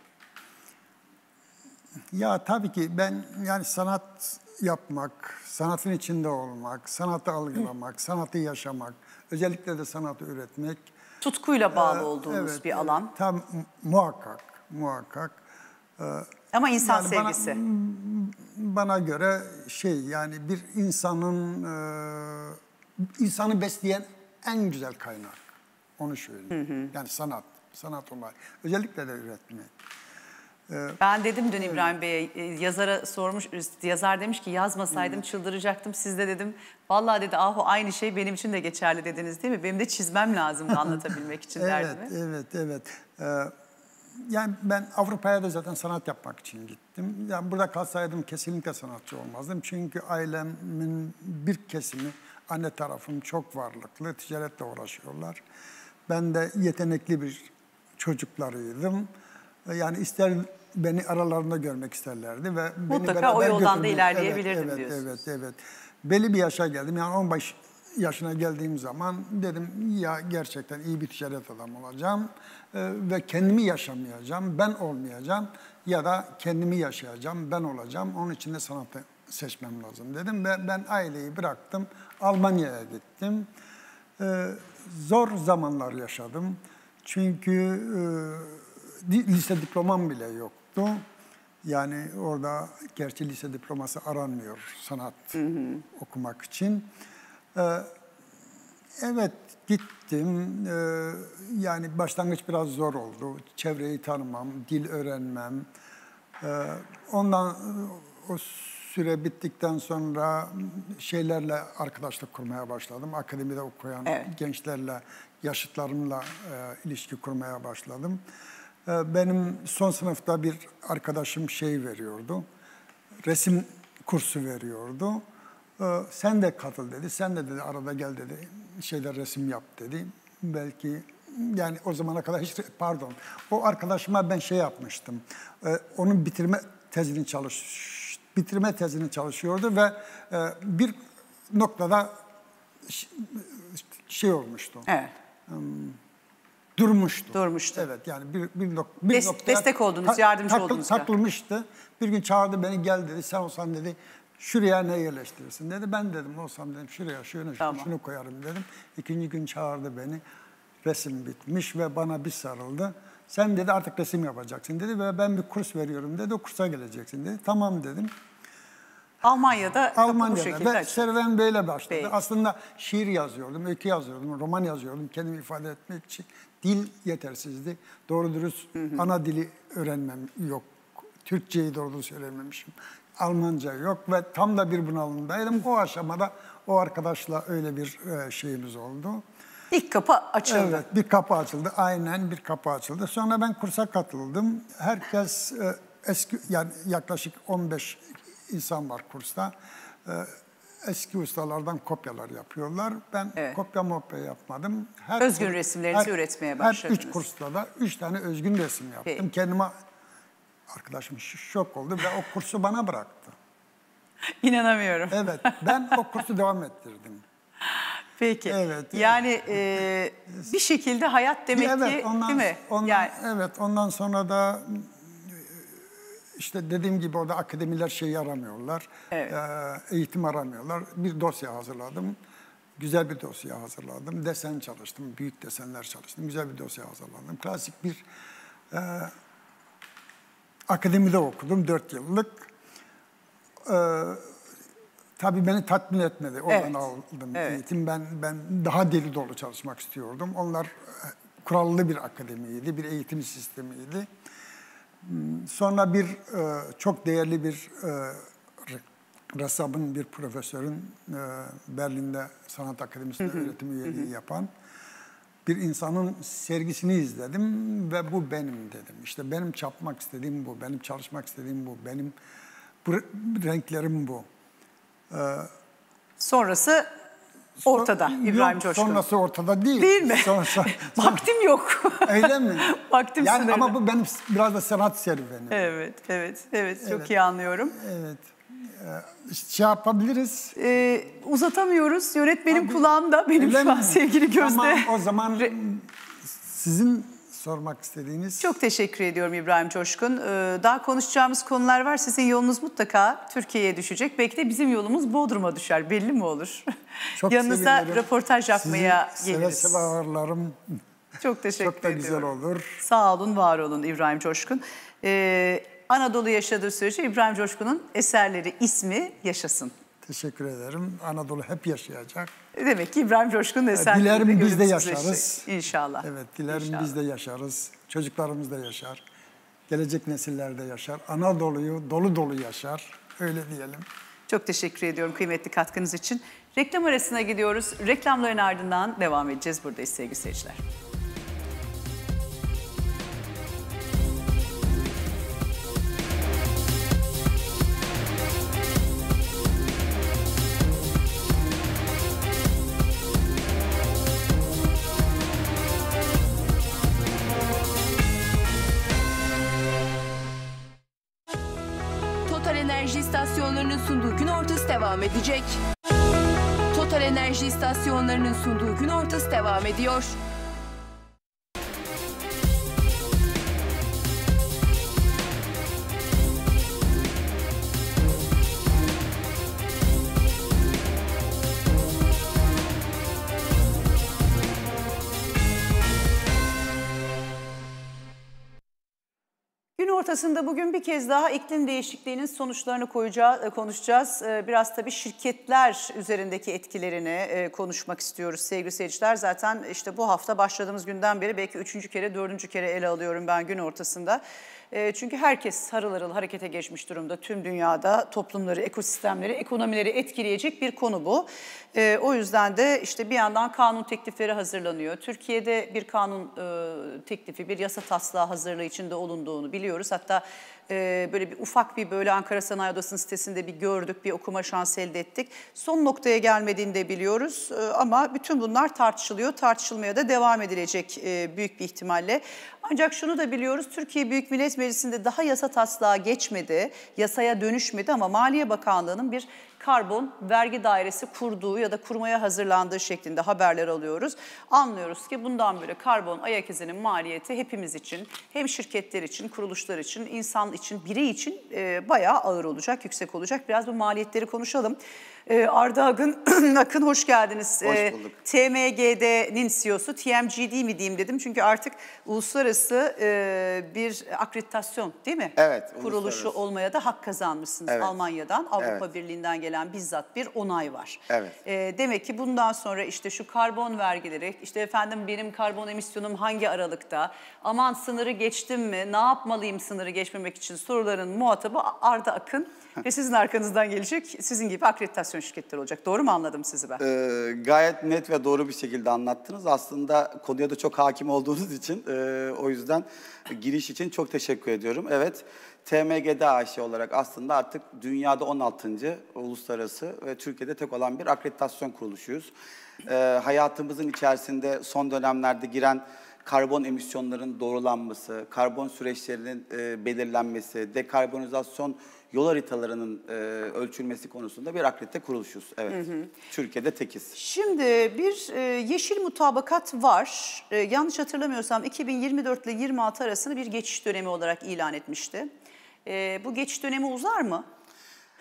Speaker 3: Ya tabii ki ben yani sanat yapmak, sanatın içinde olmak, sanatı algılamak, Hı. sanatı yaşamak, özellikle de sanatı üretmek.
Speaker 2: Tutkuyla bağlı
Speaker 3: e,
Speaker 2: olduğunuz
Speaker 3: evet,
Speaker 2: bir alan.
Speaker 3: Tam muhakkak, muhakkak. E,
Speaker 2: Ama insan
Speaker 3: yani
Speaker 2: sevgisi.
Speaker 3: Bana, bana göre şey yani bir insanın, e, insanı besleyen en güzel kaynak. Onu söyleyeyim. Hı hı. Yani sanat, sanat olay. Özellikle de üretmek.
Speaker 2: Ben dedim dün İbrahim Bey'e, yazara sormuş, yazar demiş ki yazmasaydım çıldıracaktım. Siz de dedim, vallahi dedi Ahu aynı şey benim için de geçerli dediniz değil mi? Benim de çizmem lazımdı anlatabilmek için
Speaker 3: evet,
Speaker 2: derdimi.
Speaker 3: Evet, evet, evet. Yani ben Avrupa'ya da zaten sanat yapmak için gittim. Yani burada kalsaydım kesinlikle sanatçı olmazdım. Çünkü ailemin bir kesimi, anne tarafım çok varlıklı, ticaretle uğraşıyorlar. Ben de yetenekli bir çocuklarıydım. Yani ister beni aralarında görmek isterlerdi ve beni
Speaker 2: mutlaka o yoldan
Speaker 3: götürmek.
Speaker 2: da ilerleyebilirdim
Speaker 3: evet, evet,
Speaker 2: diyorsunuz.
Speaker 3: Evet, evet. Belli bir yaşa geldim. Yani on beş yaşına geldiğim zaman dedim ya gerçekten iyi bir ticaret adamı olacağım ee, ve kendimi yaşamayacağım, ben olmayacağım ya da kendimi yaşayacağım, ben olacağım. Onun için de sanatı seçmem lazım dedim ve ben aileyi bıraktım. Almanya'ya gittim. Ee, zor zamanlar yaşadım. Çünkü e, lise diplomam bile yoktu. Yani orada gerçi lise diploması aranmıyor sanat hı hı. okumak için. Ee, evet gittim. Ee, yani başlangıç biraz zor oldu. Çevreyi tanımam, dil öğrenmem. Ee, ondan o süre bittikten sonra şeylerle arkadaşlık kurmaya başladım. Akademide okuyan evet. gençlerle, yaşıtlarımla e, ilişki kurmaya başladım. E, benim son sınıfta bir arkadaşım şey veriyordu, resim kursu veriyordu. E, sen de katıl dedi, sen de dedi arada gel dedi, şeyler resim yap dedi. Belki yani o zamana kadar hiç, pardon, o arkadaşıma ben şey yapmıştım, e, onun bitirme tezini çalış bitirme tezini çalışıyordu ve e, bir noktada şey olmuştu. Evet. Um, durmuştu.
Speaker 2: Durmuştu.
Speaker 3: Evet yani bir bir, nok bir
Speaker 2: Des,
Speaker 3: noktaya
Speaker 2: destek oldunuz, ta yardımcı takıl oldunuz.
Speaker 3: Takılmıştı. Bir gün çağırdı beni, gel dedi. Sen olsan dedi şuraya ne yerleştirirsin dedi. Ben dedim olsam dedim şuraya şunu tamam. şunu koyarım dedim. İkinci gün çağırdı beni. Resim bitmiş ve bana bir sarıldı. Sen dedi artık resim yapacaksın dedi ve ben bir kurs veriyorum dedi. O kursa geleceksin dedi. Tamam dedim.
Speaker 2: Almanya'da,
Speaker 3: Almanya'da
Speaker 2: bu şekilde
Speaker 3: ve serüven böyle başladı.
Speaker 2: Bey.
Speaker 3: Aslında şiir yazıyordum, öykü yazıyordum, roman yazıyordum kendimi ifade etmek için. Dil yetersizdi. Doğru dürüst hı hı. ana dili öğrenmem yok. Türkçeyi doğru dürüst öğrenmemişim. Almanca yok ve tam da bir bunalımdaydım. O aşamada o arkadaşla öyle bir şeyimiz oldu.
Speaker 2: İlk kapı açıldı.
Speaker 3: Evet, bir kapı açıldı. Aynen bir kapı açıldı. Sonra ben kursa katıldım. Herkes eski yani yaklaşık on beş insan var kursta. Eski ustalardan kopyalar yapıyorlar. Ben evet. kopya mopya yapmadım. Her
Speaker 2: özgün resimlerinizi her, üretmeye başladınız.
Speaker 3: Her üç kursta da üç tane özgün resim yaptım. Peki. Kendime arkadaşım şok oldu ve o kursu bana bıraktı.
Speaker 2: İnanamıyorum.
Speaker 3: Evet, ben o kursu devam ettirdim.
Speaker 2: Peki.
Speaker 3: Evet.
Speaker 2: Yani e, bir şekilde hayat demek
Speaker 3: evet,
Speaker 2: ki
Speaker 3: ondan,
Speaker 2: değil mi?
Speaker 3: Ondan,
Speaker 2: yani...
Speaker 3: Evet, ondan sonra da işte dediğim gibi orada akademiler şeyi aramıyorlar, evet. eğitim aramıyorlar. Bir dosya hazırladım. güzel bir dosya hazırladım. Desen çalıştım, büyük desenler çalıştım. Güzel bir dosya hazırladım. Klasik bir e, akademide okudum, dört yıllık. E, tabii beni tatmin etmedi. Oradan
Speaker 2: Evet.
Speaker 3: aldım
Speaker 2: Evet.
Speaker 3: eğitim. Ben, ben daha deli dolu çalışmak istiyordum. Onlar e, kurallı bir akademiydi, bir eğitim sistemiydi. Sonra bir e, çok değerli bir e, ressamın, bir profesörün e, Berlin'de Sanat Akademisi'nde öğretim üyeliği yapan bir insanın sergisini izledim ve bu benim dedim. İşte benim çapmak istediğim bu, benim çalışmak istediğim bu, benim bu, renklerim bu. E,
Speaker 2: Sonrası ortada
Speaker 3: son-
Speaker 2: İbrahim
Speaker 3: yok,
Speaker 2: Coşkun.
Speaker 3: Sonrası ortada değil.
Speaker 2: Değil mi?
Speaker 3: Son, son, son-
Speaker 2: Vaktim yok.
Speaker 3: Öyle mi?
Speaker 2: Vaktim
Speaker 3: yani
Speaker 2: sınırlı.
Speaker 3: ama bu benim biraz da sanat serüveni.
Speaker 2: Evet, evet, evet. Çok
Speaker 3: Evet.
Speaker 2: iyi anlıyorum.
Speaker 3: Evet. Ee, şey yapabiliriz.
Speaker 2: Ee, uzatamıyoruz. Yönetmenim
Speaker 3: Abi,
Speaker 2: kulağımda. Benim
Speaker 3: öyle
Speaker 2: şu an
Speaker 3: mi?
Speaker 2: sevgili Gözde.
Speaker 3: Tamam, o zaman sizin sormak istediğiniz...
Speaker 2: Çok teşekkür ediyorum İbrahim Coşkun. Ee, daha konuşacağımız konular var. Sizin yolunuz mutlaka Türkiye'ye düşecek. Belki de bizim yolumuz Bodrum'a düşer. Belli mi olur?
Speaker 3: Çok
Speaker 2: Yanınıza
Speaker 3: sevinirim.
Speaker 2: röportaj yapmaya
Speaker 3: Sizi
Speaker 2: geliriz.
Speaker 3: seve seve ağırlarım.
Speaker 2: Çok teşekkür
Speaker 3: Çok da
Speaker 2: ediyorum.
Speaker 3: güzel olur.
Speaker 2: Sağ olun, var olun İbrahim Coşkun. Ee, Anadolu yaşadığı sürece İbrahim Coşkun'un eserleri, ismi yaşasın.
Speaker 3: Teşekkür ederim. Anadolu hep yaşayacak.
Speaker 2: Demek ki İbrahim Coşkun'un eserleri
Speaker 3: Dilerim biz de
Speaker 2: ölümsüzleşecek.
Speaker 3: yaşarız.
Speaker 2: İnşallah.
Speaker 3: Evet, dilerim
Speaker 2: İnşallah.
Speaker 3: biz de yaşarız. Çocuklarımız da yaşar. Gelecek nesiller de yaşar. Anadolu'yu dolu dolu yaşar. Öyle diyelim.
Speaker 2: Çok teşekkür ediyorum kıymetli katkınız için. Reklam arasına gidiyoruz. Reklamların ardından devam edeceğiz. Buradayız sevgili seyirciler.
Speaker 1: Total Enerji istasyonlarının sunduğu gün ortası devam edecek. Total Enerji istasyonlarının sunduğu gün ortası devam ediyor.
Speaker 2: Gün ortasında bugün bir kez daha iklim değişikliğinin sonuçlarını koyacağız, konuşacağız. Biraz tabii şirketler üzerindeki etkilerini konuşmak istiyoruz sevgili seyirciler. Zaten işte bu hafta başladığımız günden beri belki üçüncü kere, dördüncü kere ele alıyorum ben gün ortasında. Çünkü herkes harıl harıl harekete geçmiş durumda. Tüm dünyada toplumları, ekosistemleri, ekonomileri etkileyecek bir konu bu. O yüzden de işte bir yandan kanun teklifleri hazırlanıyor. Türkiye'de bir kanun teklifi, bir yasa taslağı hazırlığı içinde olunduğunu biliyoruz. Hatta böyle bir ufak bir böyle Ankara Sanayi Odası'nın sitesinde bir gördük, bir okuma şansı elde ettik. Son noktaya gelmediğini de biliyoruz ama bütün bunlar tartışılıyor. Tartışılmaya da devam edilecek büyük bir ihtimalle. Ancak şunu da biliyoruz, Türkiye Büyük Millet Meclisi'nde daha yasa taslağı geçmedi, yasaya dönüşmedi ama Maliye Bakanlığı'nın bir karbon vergi dairesi kurduğu ya da kurmaya hazırlandığı şeklinde haberler alıyoruz. Anlıyoruz ki bundan böyle karbon ayak izinin maliyeti hepimiz için, hem şirketler için, kuruluşlar için, insan için, birey için e, bayağı ağır olacak, yüksek olacak. Biraz bu maliyetleri konuşalım. E, Arda Akın, Akın hoş geldiniz.
Speaker 4: Hoş bulduk.
Speaker 2: E, T M G D'nin C E O'su, T M G D mi diyeyim dedim çünkü artık uluslararası e, bir akreditasyon değil mi?
Speaker 4: Evet,
Speaker 2: Kuruluşu
Speaker 4: uluslararası.
Speaker 2: olmaya da hak kazanmışsınız
Speaker 4: Evet.
Speaker 2: Almanya'dan, Avrupa
Speaker 4: Evet.
Speaker 2: Birliği'nden gelen bizzat bir onay var.
Speaker 4: Evet.
Speaker 2: E, demek ki bundan sonra işte şu karbon vergileri, işte efendim benim karbon emisyonum hangi aralıkta, aman sınırı geçtim mi, ne yapmalıyım sınırı geçmemek için soruların muhatabı Arda Akın ve sizin arkanızdan gelecek sizin gibi akreditasyon şirketleri olacak. Doğru mu anladım sizi ben?
Speaker 4: Ee, gayet net ve doğru bir şekilde anlattınız. Aslında konuya da çok hakim olduğunuz için e, o yüzden giriş için çok teşekkür ediyorum. Evet, T M G D A Ş olarak aslında artık dünyada on altıncı uluslararası ve Türkiye'de tek olan bir akreditasyon kuruluşuyuz. Ee, hayatımızın içerisinde son dönemlerde giren karbon emisyonlarının doğrulanması, karbon süreçlerinin e, belirlenmesi, dekarbonizasyon yol haritalarının e, ölçülmesi konusunda bir akredite kuruluşuz. Evet, hı hı. Türkiye'de tekiz.
Speaker 2: Şimdi bir e, yeşil mutabakat var. E, yanlış hatırlamıyorsam iki bin yirmi dört ile yirmi altı arasını bir geçiş dönemi olarak ilan etmişti. E, bu geçiş dönemi uzar mı?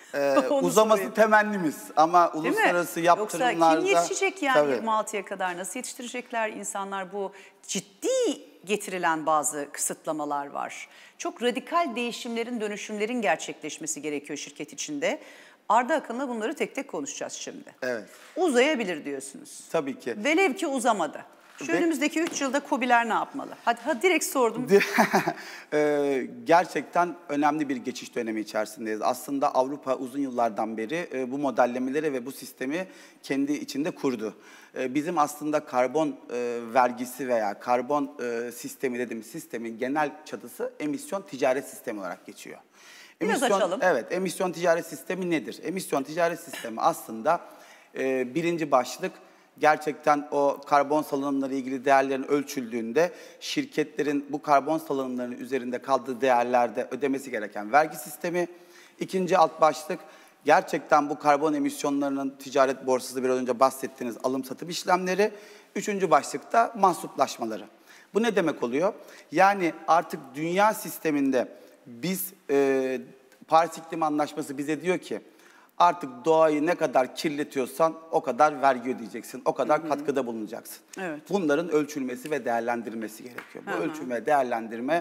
Speaker 4: Ee,
Speaker 2: Onu
Speaker 4: uzaması
Speaker 2: sorayım.
Speaker 4: temennimiz ama
Speaker 2: Değil mi?
Speaker 4: uluslararası
Speaker 2: Yoksa
Speaker 4: yaptırımlarda...
Speaker 2: kim yetişecek yani
Speaker 4: Tabii.
Speaker 2: yirmi altıya kadar? Nasıl yetiştirecekler insanlar? Bu ciddi getirilen bazı kısıtlamalar var. Çok radikal değişimlerin, dönüşümlerin gerçekleşmesi gerekiyor şirket içinde. Arda Akın'la bunları tek tek konuşacağız şimdi.
Speaker 4: Evet.
Speaker 2: Uzayabilir diyorsunuz.
Speaker 4: Tabii ki.
Speaker 2: Velev ki uzamadı. Şu
Speaker 4: Ve-
Speaker 2: önümüzdeki üç yılda KOBİ'ler ne yapmalı? Hadi, hadi direkt sordum.
Speaker 4: Ee, gerçekten önemli bir geçiş dönemi içerisindeyiz. Aslında Avrupa uzun yıllardan beri e, bu modellemeleri ve bu sistemi kendi içinde kurdu. E, bizim aslında karbon e, vergisi veya karbon e, sistemi dediğimiz sistemin genel çatısı emisyon ticaret sistemi olarak geçiyor.
Speaker 2: Biraz
Speaker 4: Emisyon,
Speaker 2: açalım.
Speaker 4: Evet, emisyon ticaret sistemi nedir? Emisyon ticaret sistemi aslında e, birinci başlık, gerçekten o karbon salınımları ilgili değerlerin ölçüldüğünde şirketlerin bu karbon salınımlarının üzerinde kaldığı değerlerde ödemesi gereken vergi sistemi. İkinci alt başlık, gerçekten bu karbon emisyonlarının ticaret borsası, biraz önce bahsettiğiniz alım satım işlemleri. Üçüncü başlıkta mahsuplaşmaları. Bu ne demek oluyor? Yani artık dünya sisteminde biz e, Paris İklim Anlaşması bize diyor ki artık doğayı ne kadar kirletiyorsan o kadar vergi ödeyeceksin, o kadar hı hı. katkıda bulunacaksın.
Speaker 2: Evet.
Speaker 4: Bunların ölçülmesi ve değerlendirilmesi gerekiyor. Bu
Speaker 2: hı hı.
Speaker 4: ölçüm ve değerlendirme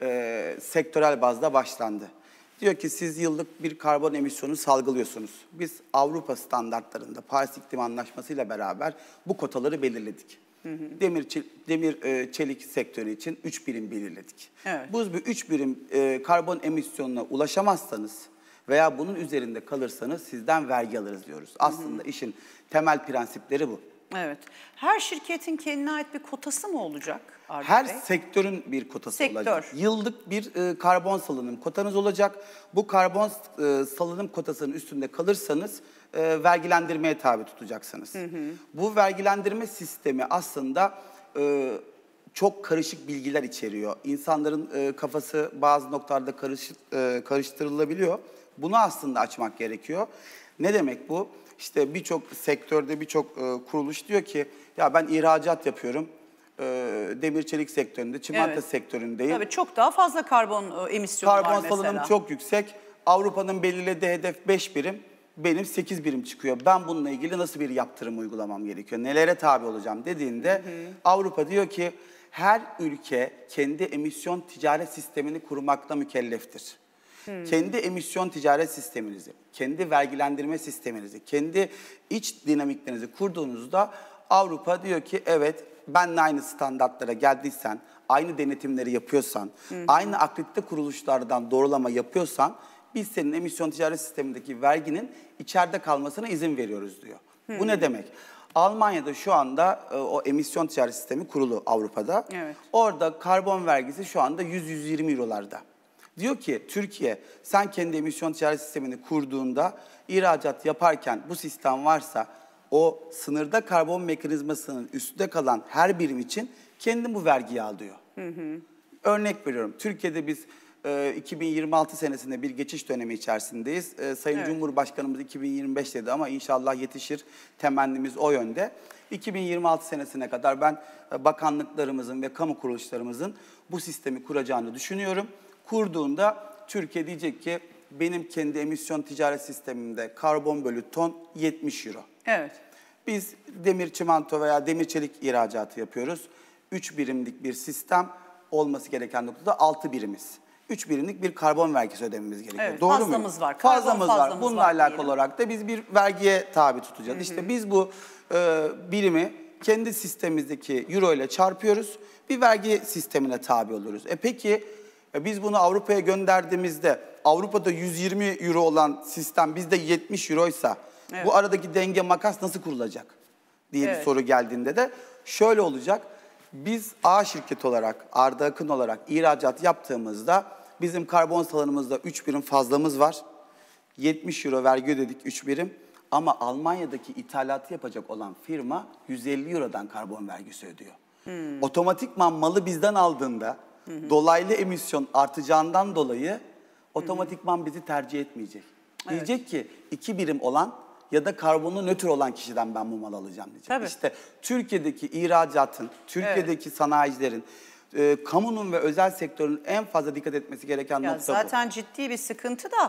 Speaker 4: e, sektörel bazda başlandı. Diyor ki siz yıllık bir karbon emisyonu salgılıyorsunuz. Biz Avrupa standartlarında Paris İklim Anlaşması ile beraber bu kotaları belirledik. Hı hı. Demir, demir e, çelik sektörü için üç birim belirledik.
Speaker 2: Evet.
Speaker 4: Bu üç birim e, karbon emisyonuna ulaşamazsanız veya bunun üzerinde kalırsanız sizden vergi alırız diyoruz. Aslında hı hı. işin temel prensipleri bu.
Speaker 2: Evet. Her şirketin kendine ait bir kotası mı olacak Arda
Speaker 4: Her
Speaker 2: Bey?
Speaker 4: sektörün bir kotası
Speaker 2: Sektör.
Speaker 4: olacak. Yıllık bir e, karbon salınım kotanız olacak. Bu karbon e, salınım kotasının üstünde kalırsanız e, vergilendirmeye tabi tutacaksınız. Hı hı. Bu vergilendirme sistemi aslında e, çok karışık bilgiler içeriyor. İnsanların e, kafası bazı noktalarda karış, e, karıştırılabiliyor. Bunu aslında açmak gerekiyor. Ne demek bu? İşte birçok sektörde birçok e, kuruluş diyor ki ya ben ihracat yapıyorum. E, demir çelik sektöründe, çimento
Speaker 2: Evet.
Speaker 4: sektöründeyim.
Speaker 2: Tabii çok daha fazla karbon e, emisyonu var
Speaker 4: Karbon
Speaker 2: mesela.
Speaker 4: salınım çok yüksek. Avrupa'nın belirlediği hedef beş birim. Benim sekiz birim çıkıyor. Ben bununla ilgili nasıl bir yaptırım uygulamam gerekiyor? Nelere tabi olacağım dediğinde hı hı. Avrupa diyor ki her ülke kendi emisyon ticaret sistemini kurmakla mükelleftir. Hmm. Kendi emisyon ticaret sisteminizi, kendi vergilendirme sisteminizi, kendi iç dinamiklerinizi kurduğunuzda Avrupa diyor ki evet benle aynı standartlara geldiysen, aynı denetimleri yapıyorsan, hmm. aynı akredite kuruluşlardan doğrulama yapıyorsan biz senin emisyon ticaret sistemindeki verginin içeride kalmasına izin veriyoruz diyor. Hmm. Bu ne demek? Almanya'da şu anda e, o emisyon ticaret sistemi kurulu Avrupa'da.
Speaker 2: Evet.
Speaker 4: Orada karbon vergisi şu anda yüz yüz yirmi eurolarda. Diyor ki Türkiye sen kendi emisyon ticaret sistemini kurduğunda ihracat yaparken bu sistem varsa o sınırda karbon mekanizmasının üstünde kalan her birim için kendin bu vergiyi al diyor. Hı hı. Örnek veriyorum Türkiye'de biz e, iki bin yirmi altı senesinde bir geçiş dönemi içerisindeyiz. E, Sayın evet. Cumhurbaşkanımız iki bin yirmi beş dedi ama inşallah yetişir, temennimiz o yönde. iki bin yirmi altı senesine kadar ben e, bakanlıklarımızın ve kamu kuruluşlarımızın bu sistemi kuracağını düşünüyorum. Kurduğunda Türkiye diyecek ki benim kendi emisyon ticaret sistemimde karbon bölü ton yetmiş euro.
Speaker 2: Evet.
Speaker 4: Biz demir çimento veya demir çelik ihracatı yapıyoruz. üç birimlik bir sistem olması gereken noktada altı birimiz. üç birimlik bir karbon vergisi ödememiz gerekiyor.
Speaker 2: Evet,
Speaker 4: Doğru
Speaker 2: fazlamız
Speaker 4: mu?
Speaker 2: var. Karbon
Speaker 4: Fazlamız,
Speaker 2: fazlamız
Speaker 4: var. Bununla
Speaker 2: var
Speaker 4: alakalı
Speaker 2: diyelim.
Speaker 4: olarak da biz bir vergiye tabi tutacağız. Hı hı. İşte biz bu e, birimi kendi sistemimizdeki euro ile çarpıyoruz. Bir vergi sistemine tabi oluyoruz. E peki e, biz bunu Avrupa'ya gönderdiğimizde Avrupa'da yüz yirmi euro olan sistem bizde yetmiş euroysa evet. bu aradaki denge makas nasıl kurulacak diye evet. bir soru geldiğinde de şöyle olacak. Biz A şirket olarak, Arda Akın olarak ihracat yaptığımızda bizim karbon salınımızda üç birim fazlamız var. yetmiş euro vergi ödedik üç birim. Ama Almanya'daki ithalatı yapacak olan firma yüz elli eurodan karbon vergisi ödüyor. Hmm. Otomatikman malı bizden aldığında hmm. dolaylı emisyon artacağından dolayı otomatikman bizi tercih etmeyecek. Evet. Diyecek ki iki birim olan ya da karbonu nötr olan kişiden ben bu malı alacağım diyecek. Tabii. İşte Türkiye'deki ihracatın, Türkiye'deki evet. sanayicilerin, e, kamunun ve özel sektörün en fazla dikkat etmesi gereken
Speaker 2: ya
Speaker 4: nokta
Speaker 2: zaten
Speaker 4: bu.
Speaker 2: Ciddi bir sıkıntı da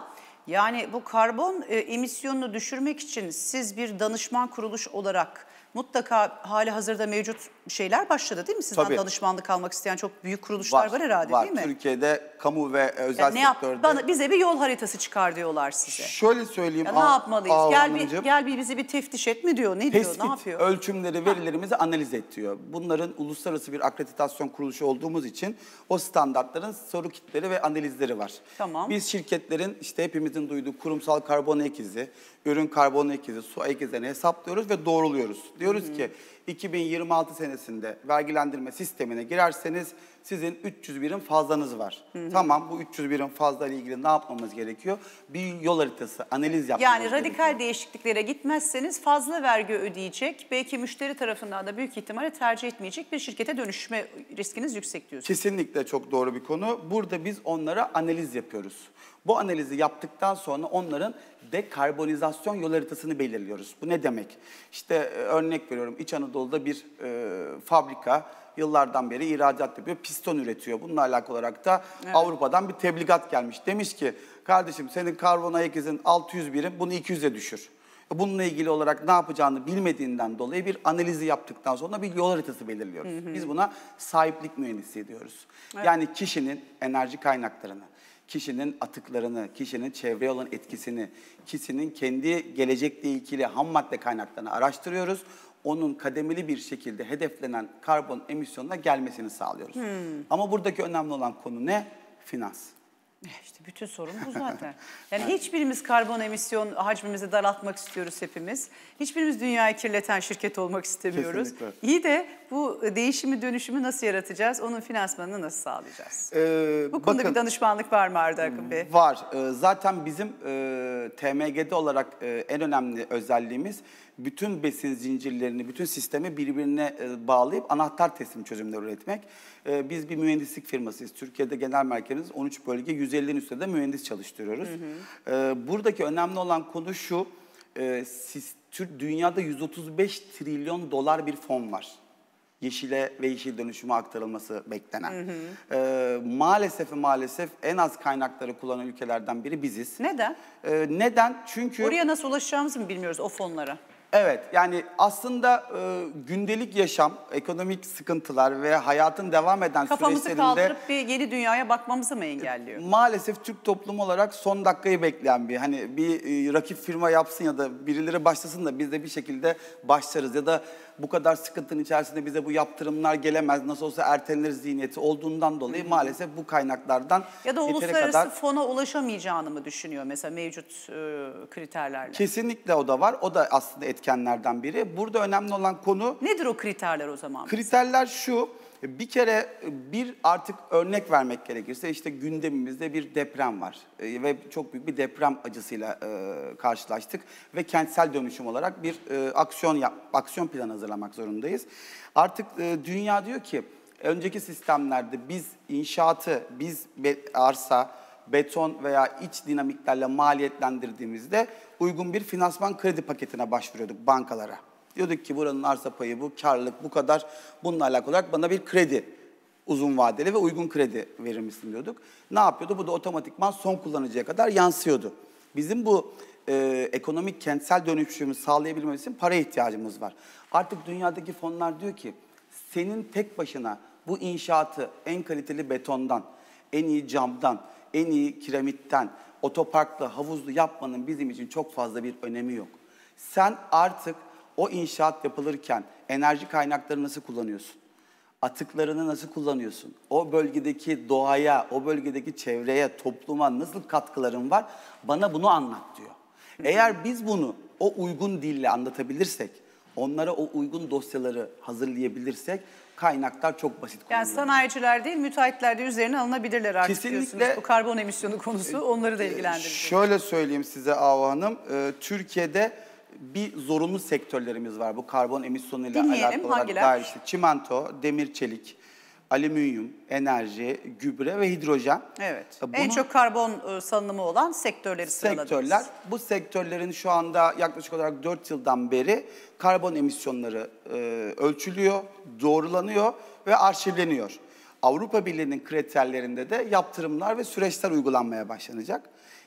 Speaker 2: Yani bu karbon e, emisyonunu düşürmek için siz bir danışman kuruluş olarak mutlaka hali hazırda mevcut şeyler başladı değil mi? Sizden
Speaker 4: Tabii.
Speaker 2: danışmanlık almak isteyen çok büyük kuruluşlar var, herhalde
Speaker 4: var.
Speaker 2: değil mi?
Speaker 4: Türkiye'de kamu ve özel
Speaker 2: Yani ne yap,
Speaker 4: sektörde.
Speaker 2: bana, bize bir yol haritası çıkar diyorlar size.
Speaker 4: Şöyle söyleyeyim.
Speaker 2: Ya ne
Speaker 4: Av-
Speaker 2: yapmalıyız?
Speaker 4: Av
Speaker 2: Gel bir,
Speaker 4: Hanımcığım.
Speaker 2: gel bir bizi bir teftiş et mi diyor? Ne
Speaker 4: Tespit,
Speaker 2: diyor? Ne yapıyor?
Speaker 4: ölçümleri, verilerimizi analiz et diyor. Bunların uluslararası bir akreditasyon kuruluşu olduğumuz için o standartların soru kitleri ve analizleri var.
Speaker 2: Tamam.
Speaker 4: Biz şirketlerin işte hepimizin duyduğu kurumsal karbon ayak izi, ürün karbon ayak izi, su ayak izlerini hesaplıyoruz ve doğruluyoruz. Diyoruz Hı-hı. ki iki bin yirmi altı senesinde vergilendirme sistemine girerseniz sizin üç yüz birim fazlanız var. Hı-hı. Tamam, bu üç yüz birim fazla ile ilgili ne yapmamız gerekiyor? Bir yol haritası, analiz yapmamız
Speaker 2: Yani
Speaker 4: gerekiyor.
Speaker 2: radikal değişikliklere gitmezseniz fazla vergi ödeyecek, belki müşteri tarafından da büyük ihtimalle tercih etmeyecek bir şirkete dönüşme riskiniz yüksek diyorsunuz.
Speaker 4: Kesinlikle çok doğru bir konu. Burada biz onlara analiz yapıyoruz. Bu analizi yaptıktan sonra onların dekarbonizasyon yol haritasını belirliyoruz. Bu ne demek? İşte e, örnek veriyorum, İç Anadolu'da bir e, fabrika yıllardan beri ihracat yapıyor, piston üretiyor. Bununla alakalı olarak da evet. Avrupa'dan bir tebligat gelmiş. Demiş ki, kardeşim senin karbon ayak izin altı yüz birim, bunu iki yüze düşür. Bununla ilgili olarak ne yapacağını bilmediğinden dolayı bir analizi yaptıktan sonra bir yol haritası belirliyoruz. Hı hı. Biz buna sahiplik mühendisliği diyoruz. Evet. Yani kişinin enerji kaynaklarını, kişinin atıklarını, kişinin çevreye olan etkisini, kişinin kendi gelecekle ilgili ham madde kaynaklarını araştırıyoruz. Onun kademeli bir şekilde hedeflenen karbon emisyonuna gelmesini sağlıyoruz. Hmm. Ama buradaki önemli olan konu ne? Finans.
Speaker 2: İşte bütün sorun bu zaten. Yani hiçbirimiz karbon emisyon hacmimizi daraltmak istiyoruz hepimiz. Hiçbirimiz dünyayı kirleten şirket olmak istemiyoruz.
Speaker 4: Kesinlikle.
Speaker 2: İyi de bu değişimi, dönüşümü nasıl yaratacağız? Onun finansmanını nasıl sağlayacağız?
Speaker 4: Ee,
Speaker 2: bu konuda
Speaker 4: bakın,
Speaker 2: bir danışmanlık var mı Arda Akın Bey?
Speaker 4: Var. Ee, zaten bizim e, T M G'de olarak e, en önemli özelliğimiz bütün besin zincirlerini, bütün sistemi birbirine e, bağlayıp anahtar teslim çözümler üretmek. E, biz bir mühendislik firmasıyız. Türkiye'de genel merkezimiz on üç bölge, yüz ellinin üstünde mühendis çalıştırıyoruz. Hı hı. E, buradaki önemli olan konu şu, e, siz, Türk dünyada yüz otuz beş trilyon dolar bir fon var. Yeşile ve yeşil dönüşüme aktarılması beklenen. Hı hı. Ee, maalesef maalesef en az kaynakları kullanan ülkelerden biri biziz.
Speaker 2: Neden?
Speaker 4: Ee, neden? Çünkü...
Speaker 2: Oraya nasıl ulaşacağımızı mı bilmiyoruz o fonlara?
Speaker 4: Evet, yani aslında e, gündelik yaşam, ekonomik sıkıntılar ve hayatın devam eden
Speaker 2: Kafamızı
Speaker 4: süreçlerinde...
Speaker 2: kaldırıp bir yeni dünyaya bakmamızı mı engelliyor?
Speaker 4: Maalesef Türk toplumu olarak son dakikayı bekleyen bir, hani bir e, rakip firma yapsın ya da birileri başlasın da biz de bir şekilde başlarız ya da bu kadar sıkıntının içerisinde bize bu yaptırımlar gelemez, nasıl olsa ertelenir zihniyeti olduğundan dolayı hmm. maalesef bu kaynaklardan
Speaker 2: ya da uluslararası
Speaker 4: kadar...
Speaker 2: fona ulaşamayacağını mı düşünüyor mesela mevcut e, kriterlerle?
Speaker 4: Kesinlikle o da var. O da aslında etkenlerden biri. Burada önemli olan konu...
Speaker 2: Nedir o kriterler o zaman?
Speaker 4: Kriterler şu, bir kere bir artık örnek vermek gerekirse işte gündemimizde bir deprem var e, ve çok büyük bir deprem acısıyla e, karşılaştık ve kentsel dönüşüm olarak bir e, aksiyon yap, aksiyon planı hazırlamak zorundayız. Artık e, dünya diyor ki önceki sistemlerde biz inşaatı, biz be, arsa, beton veya iç dinamiklerle maliyetlendirdiğimizde uygun bir finansman kredi paketine başvuruyorduk bankalara. Diyorduk ki buranın arsa payı bu, karlılık bu kadar, bununla alakalı olarak bana bir kredi, uzun vadeli ve uygun kredi verir misin diyorduk. Ne yapıyordu? Bu da otomatikman son kullanıcıya kadar yansıyordu. Bizim bu e, ekonomik kentsel dönüşümü sağlayabilmemiz için paraya ihtiyacımız var. Artık dünyadaki fonlar diyor ki senin tek başına bu inşaatı en kaliteli betondan, en iyi camdan, en iyi kiremitten, otoparklı, havuzlu yapmanın bizim için çok fazla bir önemi yok. Sen artık o inşaat yapılırken enerji kaynaklarını nasıl kullanıyorsun? Atıklarını nasıl kullanıyorsun? O bölgedeki doğaya, o bölgedeki çevreye, topluma nasıl katkıların var? Bana bunu anlat diyor. Eğer biz bunu o uygun dille anlatabilirsek, onlara o uygun dosyaları hazırlayabilirsek kaynaklar çok basit kullanılıyor.
Speaker 2: Yani sanayiciler değil, müteahhitler de üzerine alınabilirler artık. Kesinlikle, diyorsunuz. Bu karbon emisyonu konusu onları da ilgilendirecek.
Speaker 4: Şöyle söyleyeyim size Ava Hanım, Türkiye'de bir zorunlu sektörlerimiz var bu karbon emisyonuyla alakalı olarak. Dair işte çimento, demir çelik, alüminyum, enerji, gübre ve hidrojen.
Speaker 2: Evet. Bunu, en çok karbon salınımı olan sektörleri sıraladınız.
Speaker 4: Sektörler. Bu sektörlerin şu anda yaklaşık olarak dört yıldan beri karbon emisyonları e, ölçülüyor, doğrulanıyor ve arşivleniyor. Avrupa Birliği'nin kriterlerinde de yaptırımlar ve süreçler uygulanmaya başlanacak.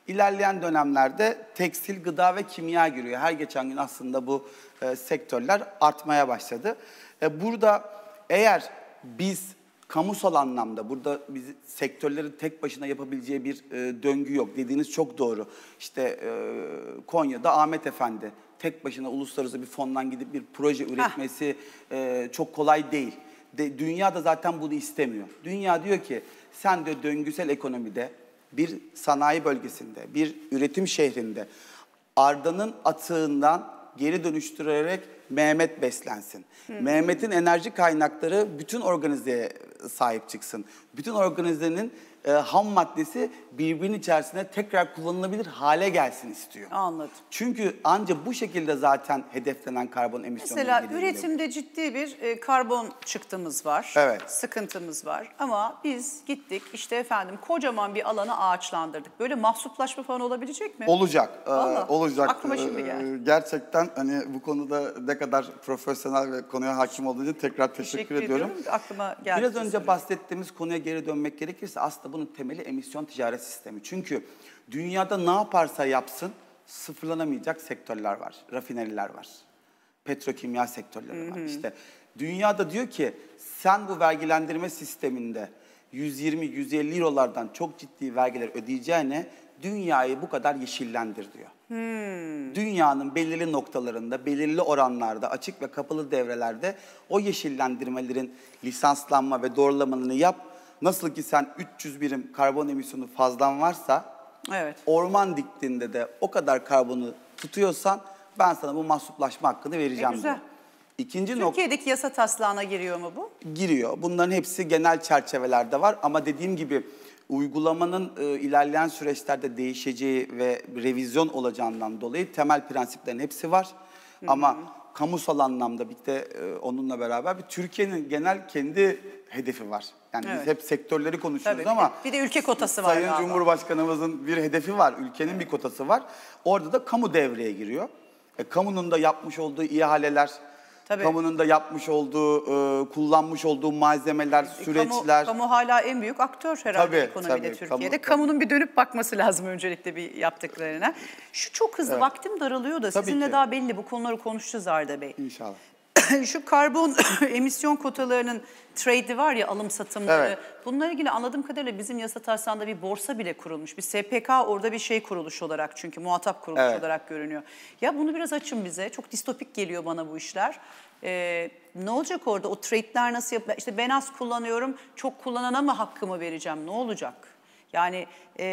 Speaker 4: İlerleyen dönemlerde tekstil, gıda ve kimya giriyor. Her geçen gün aslında bu e, sektörler artmaya başladı. E, burada eğer biz kamusal anlamda, burada biz sektörlerin tek başına yapabileceği bir e, döngü yok. Dediğiniz çok doğru. İşte e, Konya'da Ahmet Efendi tek başına uluslararası bir fondan gidip bir proje üretmesi e, çok kolay değil. De, dünya da zaten bunu istemiyor. Dünya diyor ki sen de döngüsel ekonomide bir sanayi bölgesinde, bir üretim şehrinde Arda'nın atığından geri dönüştürerek Mehmet beslensin. Hı. Mehmet'in enerji kaynakları bütün organizeye sahip çıksın. Bütün organizenin e, ham maddesi birbirinin içerisinde tekrar kullanılabilir hale gelsin istiyor.
Speaker 2: Anladım.
Speaker 4: Çünkü ancak bu şekilde zaten hedeflenen karbon emisyonları
Speaker 2: Mesela üretimde ciddi bir e, karbon çıktımız var.
Speaker 4: Evet.
Speaker 2: Sıkıntımız var. Ama biz gittik işte efendim kocaman bir alanı ağaçlandırdık. Böyle mahsuplaşma falan olabilecek mi?
Speaker 4: Olacak.
Speaker 2: Vallahi,
Speaker 4: Ee, olacak.
Speaker 2: aklıma şimdi geldi.
Speaker 4: Ee, gerçekten hani bu konuda ne kadar profesyonel ve konuya hakim olduğu için tekrar teşekkür,
Speaker 2: Teşekkür
Speaker 4: ediyorum.
Speaker 2: ediyorum. Aklıma geldi.
Speaker 4: Biraz önce bahsettiğimiz konuya geri dönmek gerekirse aslında bunun temeli emisyon ticaret sistemi. Çünkü dünyada ne yaparsa yapsın sıfırlanamayacak sektörler var. Rafineriler var. Petrokimya sektörleri var. İşte dünyada diyor ki sen bu vergilendirme sisteminde yüz yirmi yüz elli eurolardan çok ciddi vergiler ödeyeceğine dünyayı bu kadar yeşillendir diyor. Hmm. Dünyanın belirli noktalarında, belirli oranlarda, açık ve kapalı devrelerde o yeşillendirmelerin lisanslanma ve doğrulamanını yap. Nasıl ki sen üç yüz birim karbon emisyonu fazlan varsa,
Speaker 2: evet.
Speaker 4: orman diktiğinde de o kadar karbonu tutuyorsan ben sana bu mahsuplaşma hakkını vereceğim.
Speaker 2: E, güzel.
Speaker 4: Diyor. İkinci
Speaker 2: Türkiye'deki
Speaker 4: nokta,
Speaker 2: yasa taslağına giriyor mu bu?
Speaker 4: Giriyor. Bunların hepsi genel çerçevelerde var ama dediğim gibi uygulamanın e, ilerleyen süreçlerde değişeceği ve revizyon olacağından dolayı temel prensiplerin hepsi var. Hı-hı. Ama kamusal anlamda bir de e, onunla beraber bir Türkiye'nin genel kendi hedefi var. Yani evet. Biz hep sektörleri konuşuyoruz. Tabii, ama
Speaker 2: bir de ülke kotası var.
Speaker 4: Sayın
Speaker 2: galiba.
Speaker 4: Cumhurbaşkanımızın bir hedefi var. Ülkenin bir kotası var. Orada da kamu devreye giriyor. E, kamunun da yapmış olduğu ihaleler, tabii. Kamunun da yapmış olduğu, e, kullanmış olduğu malzemeler, e, süreçler.
Speaker 2: Kamu, kamu hala en büyük aktör herhalde tabii, ekonomide tabii, Türkiye'de. Kamu, Kamunun bir dönüp bakması lazım öncelikle bir yaptıklarına. Şu çok hızlı, evet. Vaktim daralıyor da tabii sizinle ki. Daha belli bu konuları konuşacağız Arda Bey.
Speaker 4: İnşallah.
Speaker 2: Şu karbon emisyon kotalarının trade'i var ya, alım satımları. Evet. Bununla ilgili anladığım kadarıyla bizim yasa taslağında bir borsa bile kurulmuş. Bir S P K orada bir şey kuruluş olarak, çünkü muhatap kuruluş evet. olarak görünüyor. Ya bunu biraz açın bize. Çok distopik geliyor bana bu işler. Ee, ne olacak orada? O trade'ler nasıl yapılıyor? İşte ben az kullanıyorum, çok kullanana mı hakkımı vereceğim? Ne olacak? Yani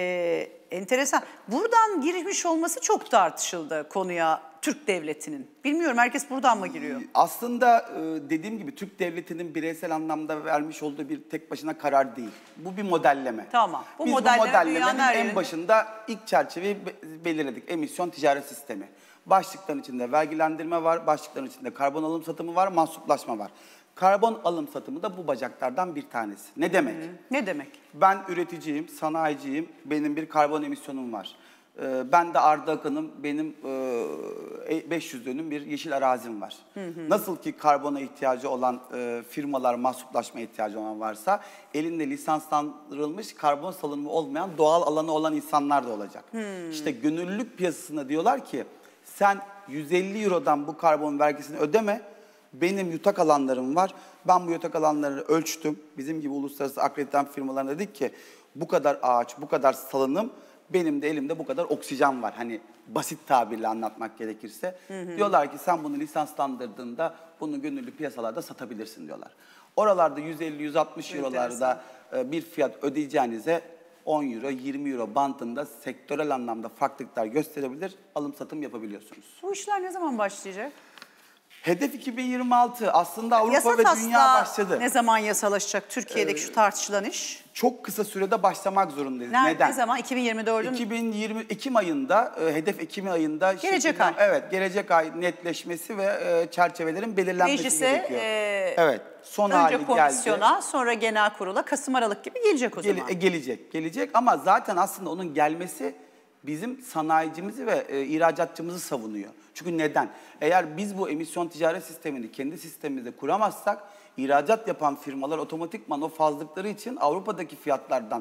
Speaker 2: e, enteresan. Buradan girmiş olması çok tartışıldı konuya Türk Devleti'nin. Bilmiyorum, herkes buradan mı giriyor?
Speaker 4: Aslında dediğim gibi Türk Devleti'nin bireysel anlamda vermiş olduğu bir tek başına karar değil. Bu bir modelleme.
Speaker 2: Tamam. Bu
Speaker 4: Biz
Speaker 2: modelleme
Speaker 4: bu modellemenin en
Speaker 2: yerinde...
Speaker 4: başında ilk çerçeveyi belirledik. Emisyon ticaret sistemi. Başlıkların içinde vergilendirme var, başlıkların içinde karbon alım satımı var, mahsuplaşma var. Karbon alım satımı da bu bacaklardan bir tanesi. Ne demek?
Speaker 2: Hı, ne demek?
Speaker 4: Ben üreticiyim, sanayiciyim, benim bir karbon emisyonum var. Ee, ben de Arda Akın'ım, benim e, beş yüz dönüm bir yeşil arazim var. Hı hı. Nasıl ki karbona ihtiyacı olan e, firmalar, mahsuplaşmaya ihtiyacı olan varsa, elinde lisanslandırılmış karbon salınımı olmayan doğal alanı olan insanlar da olacak. Hı. İşte gönüllülük piyasasında diyorlar ki, sen yüz elli eurodan bu karbon vergisini ödeme, benim yutak alanlarım var. Ben bu yutak alanlarını ölçtüm. Bizim gibi uluslararası akrediten firmalarına dedik ki bu kadar ağaç, bu kadar salınım, benim de elimde bu kadar oksijen var. Hani basit tabirle anlatmak gerekirse. Hı hı. Diyorlar ki sen bunu lisanslandırdığında bunu gönüllü piyasalarda satabilirsin diyorlar. Oralarda yüz elli yüz altmış eurolarda bir fiyat ödeyeceğinize on euro, yirmi euro bandında sektörel anlamda farklılıklar gösterebilir, alım satım yapabiliyorsunuz.
Speaker 2: Bu işler ne zaman başlayacak?
Speaker 4: Hedef iki bin yirmi altı. Aslında Avrupa Yasa ve dünya başladı.
Speaker 2: Ne zaman yasalaşacak Türkiye'deki ee, şu tartışılan iş?
Speaker 4: Çok kısa sürede başlamak zorundayız.
Speaker 2: Nerede,
Speaker 4: Neden?
Speaker 2: Ne zaman? iki bin yirmi dördün
Speaker 4: iki bin yirmi Ekim ayında, e, hedef Ekim ayında.
Speaker 2: Gelecek
Speaker 4: şekilden,
Speaker 2: ay.
Speaker 4: Evet, gelecek ay netleşmesi ve e, çerçevelerin belirlenmesi
Speaker 2: Meclise,
Speaker 4: gerekiyor.
Speaker 2: E,
Speaker 4: evet, son
Speaker 2: önce
Speaker 4: hali
Speaker 2: komisyona,
Speaker 4: geldi.
Speaker 2: sonra genel kurula, Kasım Aralık gibi gelecek o
Speaker 4: Gele,
Speaker 2: zaman.
Speaker 4: E, gelecek, gelecek ama zaten aslında onun gelmesi bizim sanayicimizi ve e, ihracatçımızı savunuyor. Çünkü neden? Eğer biz bu emisyon ticaret sistemini kendi sistemimizde kuramazsak, ihracat yapan firmalar otomatikman o fazlalıkları için Avrupa'daki fiyatlardan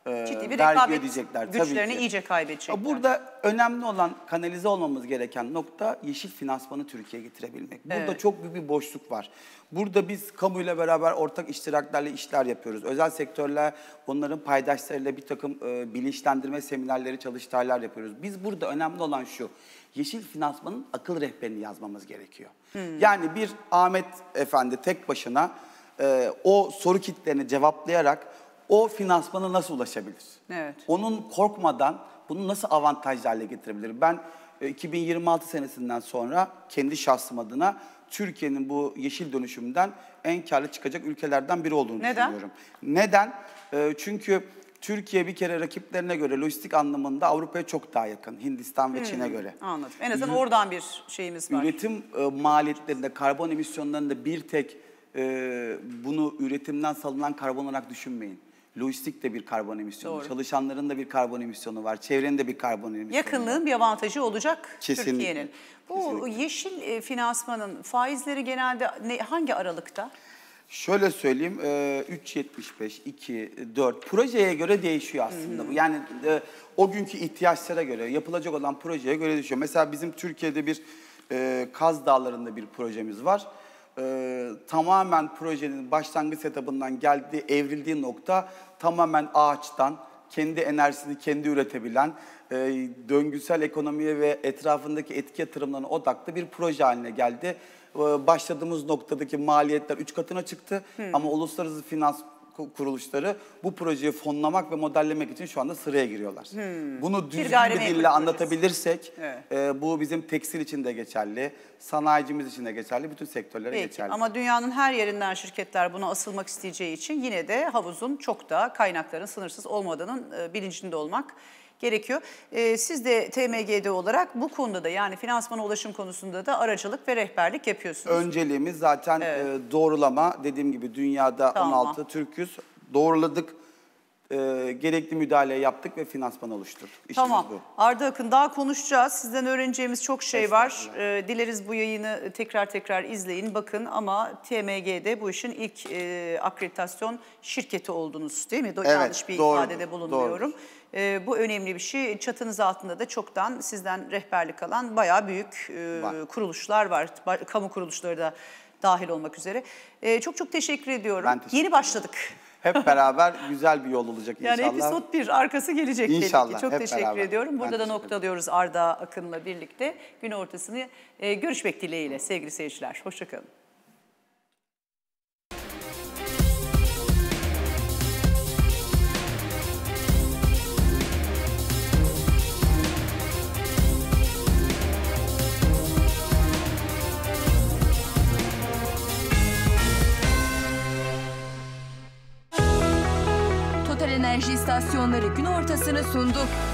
Speaker 4: e,
Speaker 2: Ciddi bir
Speaker 4: vergi
Speaker 2: rekabet
Speaker 4: ödeyecekler.
Speaker 2: güçlerini
Speaker 4: Tabii ki.
Speaker 2: iyice kaybedecekler.
Speaker 4: Burada önemli olan, kanalize olmamız gereken nokta yeşil finansmanı Türkiye'ye getirebilmek. Burada
Speaker 2: Evet.
Speaker 4: çok büyük bir boşluk var. Burada biz kamuyla beraber ortak iştiraklerle işler yapıyoruz. Özel sektörler, onların paydaşlarıyla bir takım e, bilinçlendirme seminerleri, çalıştaylar yapıyoruz. Biz burada önemli olan şu, yeşil finansmanın akıl rehberini yazmamız gerekiyor.
Speaker 2: Hmm.
Speaker 4: Yani bir Ahmet Efendi tek başına e, o soru kitlerini cevaplayarak o finansmana nasıl ulaşabilir?
Speaker 2: Evet.
Speaker 4: Onun korkmadan bunu nasıl avantajlı hale getirebilir? Ben e, iki bin yirmi altı senesinden sonra kendi şahsım adına Türkiye'nin bu yeşil dönüşümden en karlı çıkacak ülkelerden biri olduğunu
Speaker 2: Neden?
Speaker 4: düşünüyorum. Neden? E, çünkü Türkiye bir kere rakiplerine göre lojistik anlamında Avrupa'ya çok daha yakın. Hindistan ve Çin'e göre.
Speaker 2: Anladım. En azından oradan bir şeyimiz var.
Speaker 4: Üretim e, maliyetlerinde, karbon emisyonlarında bir tek e, bunu üretimden salınan karbon olarak düşünmeyin. Lojistik de bir karbon emisyonu,
Speaker 2: Doğru.
Speaker 4: çalışanların da bir karbon emisyonu var, çevrenin de bir karbon emisyonu var.
Speaker 2: Yakınlığın bir avantajı olacak
Speaker 4: Kesinlikle.
Speaker 2: Türkiye'nin. Bu
Speaker 4: Kesinlikle.
Speaker 2: yeşil e, finansmanın faizleri genelde ne, hangi aralıkta?
Speaker 4: Şöyle söyleyeyim, e, üç yetmiş beş, iki, dört projeye göre değişiyor aslında. bu. Yani e, o günkü ihtiyaçlara göre, yapılacak olan projeye göre değişiyor. Mesela bizim Türkiye'de bir e, Kaz Dağları'nda bir projemiz var. E, tamamen projenin başlangıç etapından geldiği, evrildiği nokta tamamen ağaçtan, kendi enerjisini kendi üretebilen, e, döngüsel ekonomiye ve etrafındaki etki yatırımlarına odaklı bir proje haline geldi. E, başladığımız noktadaki maliyetler üç katına çıktı ama uluslararası finans kuruluşları bu projeyi fonlamak ve modellemek için şu anda sıraya giriyorlar. Bunu düzgün bir
Speaker 2: gayrimenkul
Speaker 4: dille
Speaker 2: projesi.
Speaker 4: anlatabilirsek,
Speaker 2: Evet.
Speaker 4: e, bu bizim tekstil için de geçerli, sanayicimiz için de geçerli, bütün sektörlere
Speaker 2: Peki.
Speaker 4: geçerli.
Speaker 2: Ama dünyanın her yerinden şirketler buna asılmak isteyeceği için yine de havuzun çok da kaynakların sınırsız olmadığının e, bilincinde olmak gerekiyor. E, siz de T M G D olarak bu konuda da, yani finansmana ulaşım konusunda da aracılık ve rehberlik yapıyorsunuz.
Speaker 4: Önceliğimiz zaten
Speaker 2: Evet.
Speaker 4: e, doğrulama. Dediğim gibi dünyada
Speaker 2: Tamam.
Speaker 4: on altı Türk'üz. Doğruladık, e, gerekli müdahale yaptık ve finansman oluşturduk. İşimiz
Speaker 2: Tamam.
Speaker 4: bu.
Speaker 2: Arda Akın, daha konuşacağız. Sizden öğreneceğimiz çok şey var. Ee, dileriz bu yayını tekrar tekrar izleyin, bakın, ama T M G'de bu işin ilk e, akreditasyon şirketi oldunuz, değil mi? Do-
Speaker 4: Evet,
Speaker 2: Yanlış bir
Speaker 4: doğrudur,
Speaker 2: ifadede bulunmuyorum. Ee, bu önemli bir şey. Çatınız altında da çoktan sizden rehberlik alan bayağı büyük e,
Speaker 4: Var.
Speaker 2: kuruluşlar var. Ba- Kamu kuruluşları da dahil olmak üzere. Ee, çok çok teşekkür ediyorum.
Speaker 4: Ben teşekkür
Speaker 2: Yeni başladık.
Speaker 4: Hep beraber güzel bir yol olacak inşallah.
Speaker 2: Yani episod bir, arkası gelecek belli
Speaker 4: İnşallah,
Speaker 2: ki. Çok
Speaker 4: hep
Speaker 2: teşekkür
Speaker 4: beraber.
Speaker 2: ediyorum. Burada
Speaker 4: Ben
Speaker 2: da
Speaker 4: teşekkür
Speaker 2: noktalıyoruz Arda Akın'la birlikte. Gün ortasını e, görüşmek dileğiyle sevgili seyirciler. Hoşçakalın.
Speaker 1: Total Enerji istasyonları gün ortasını sundu.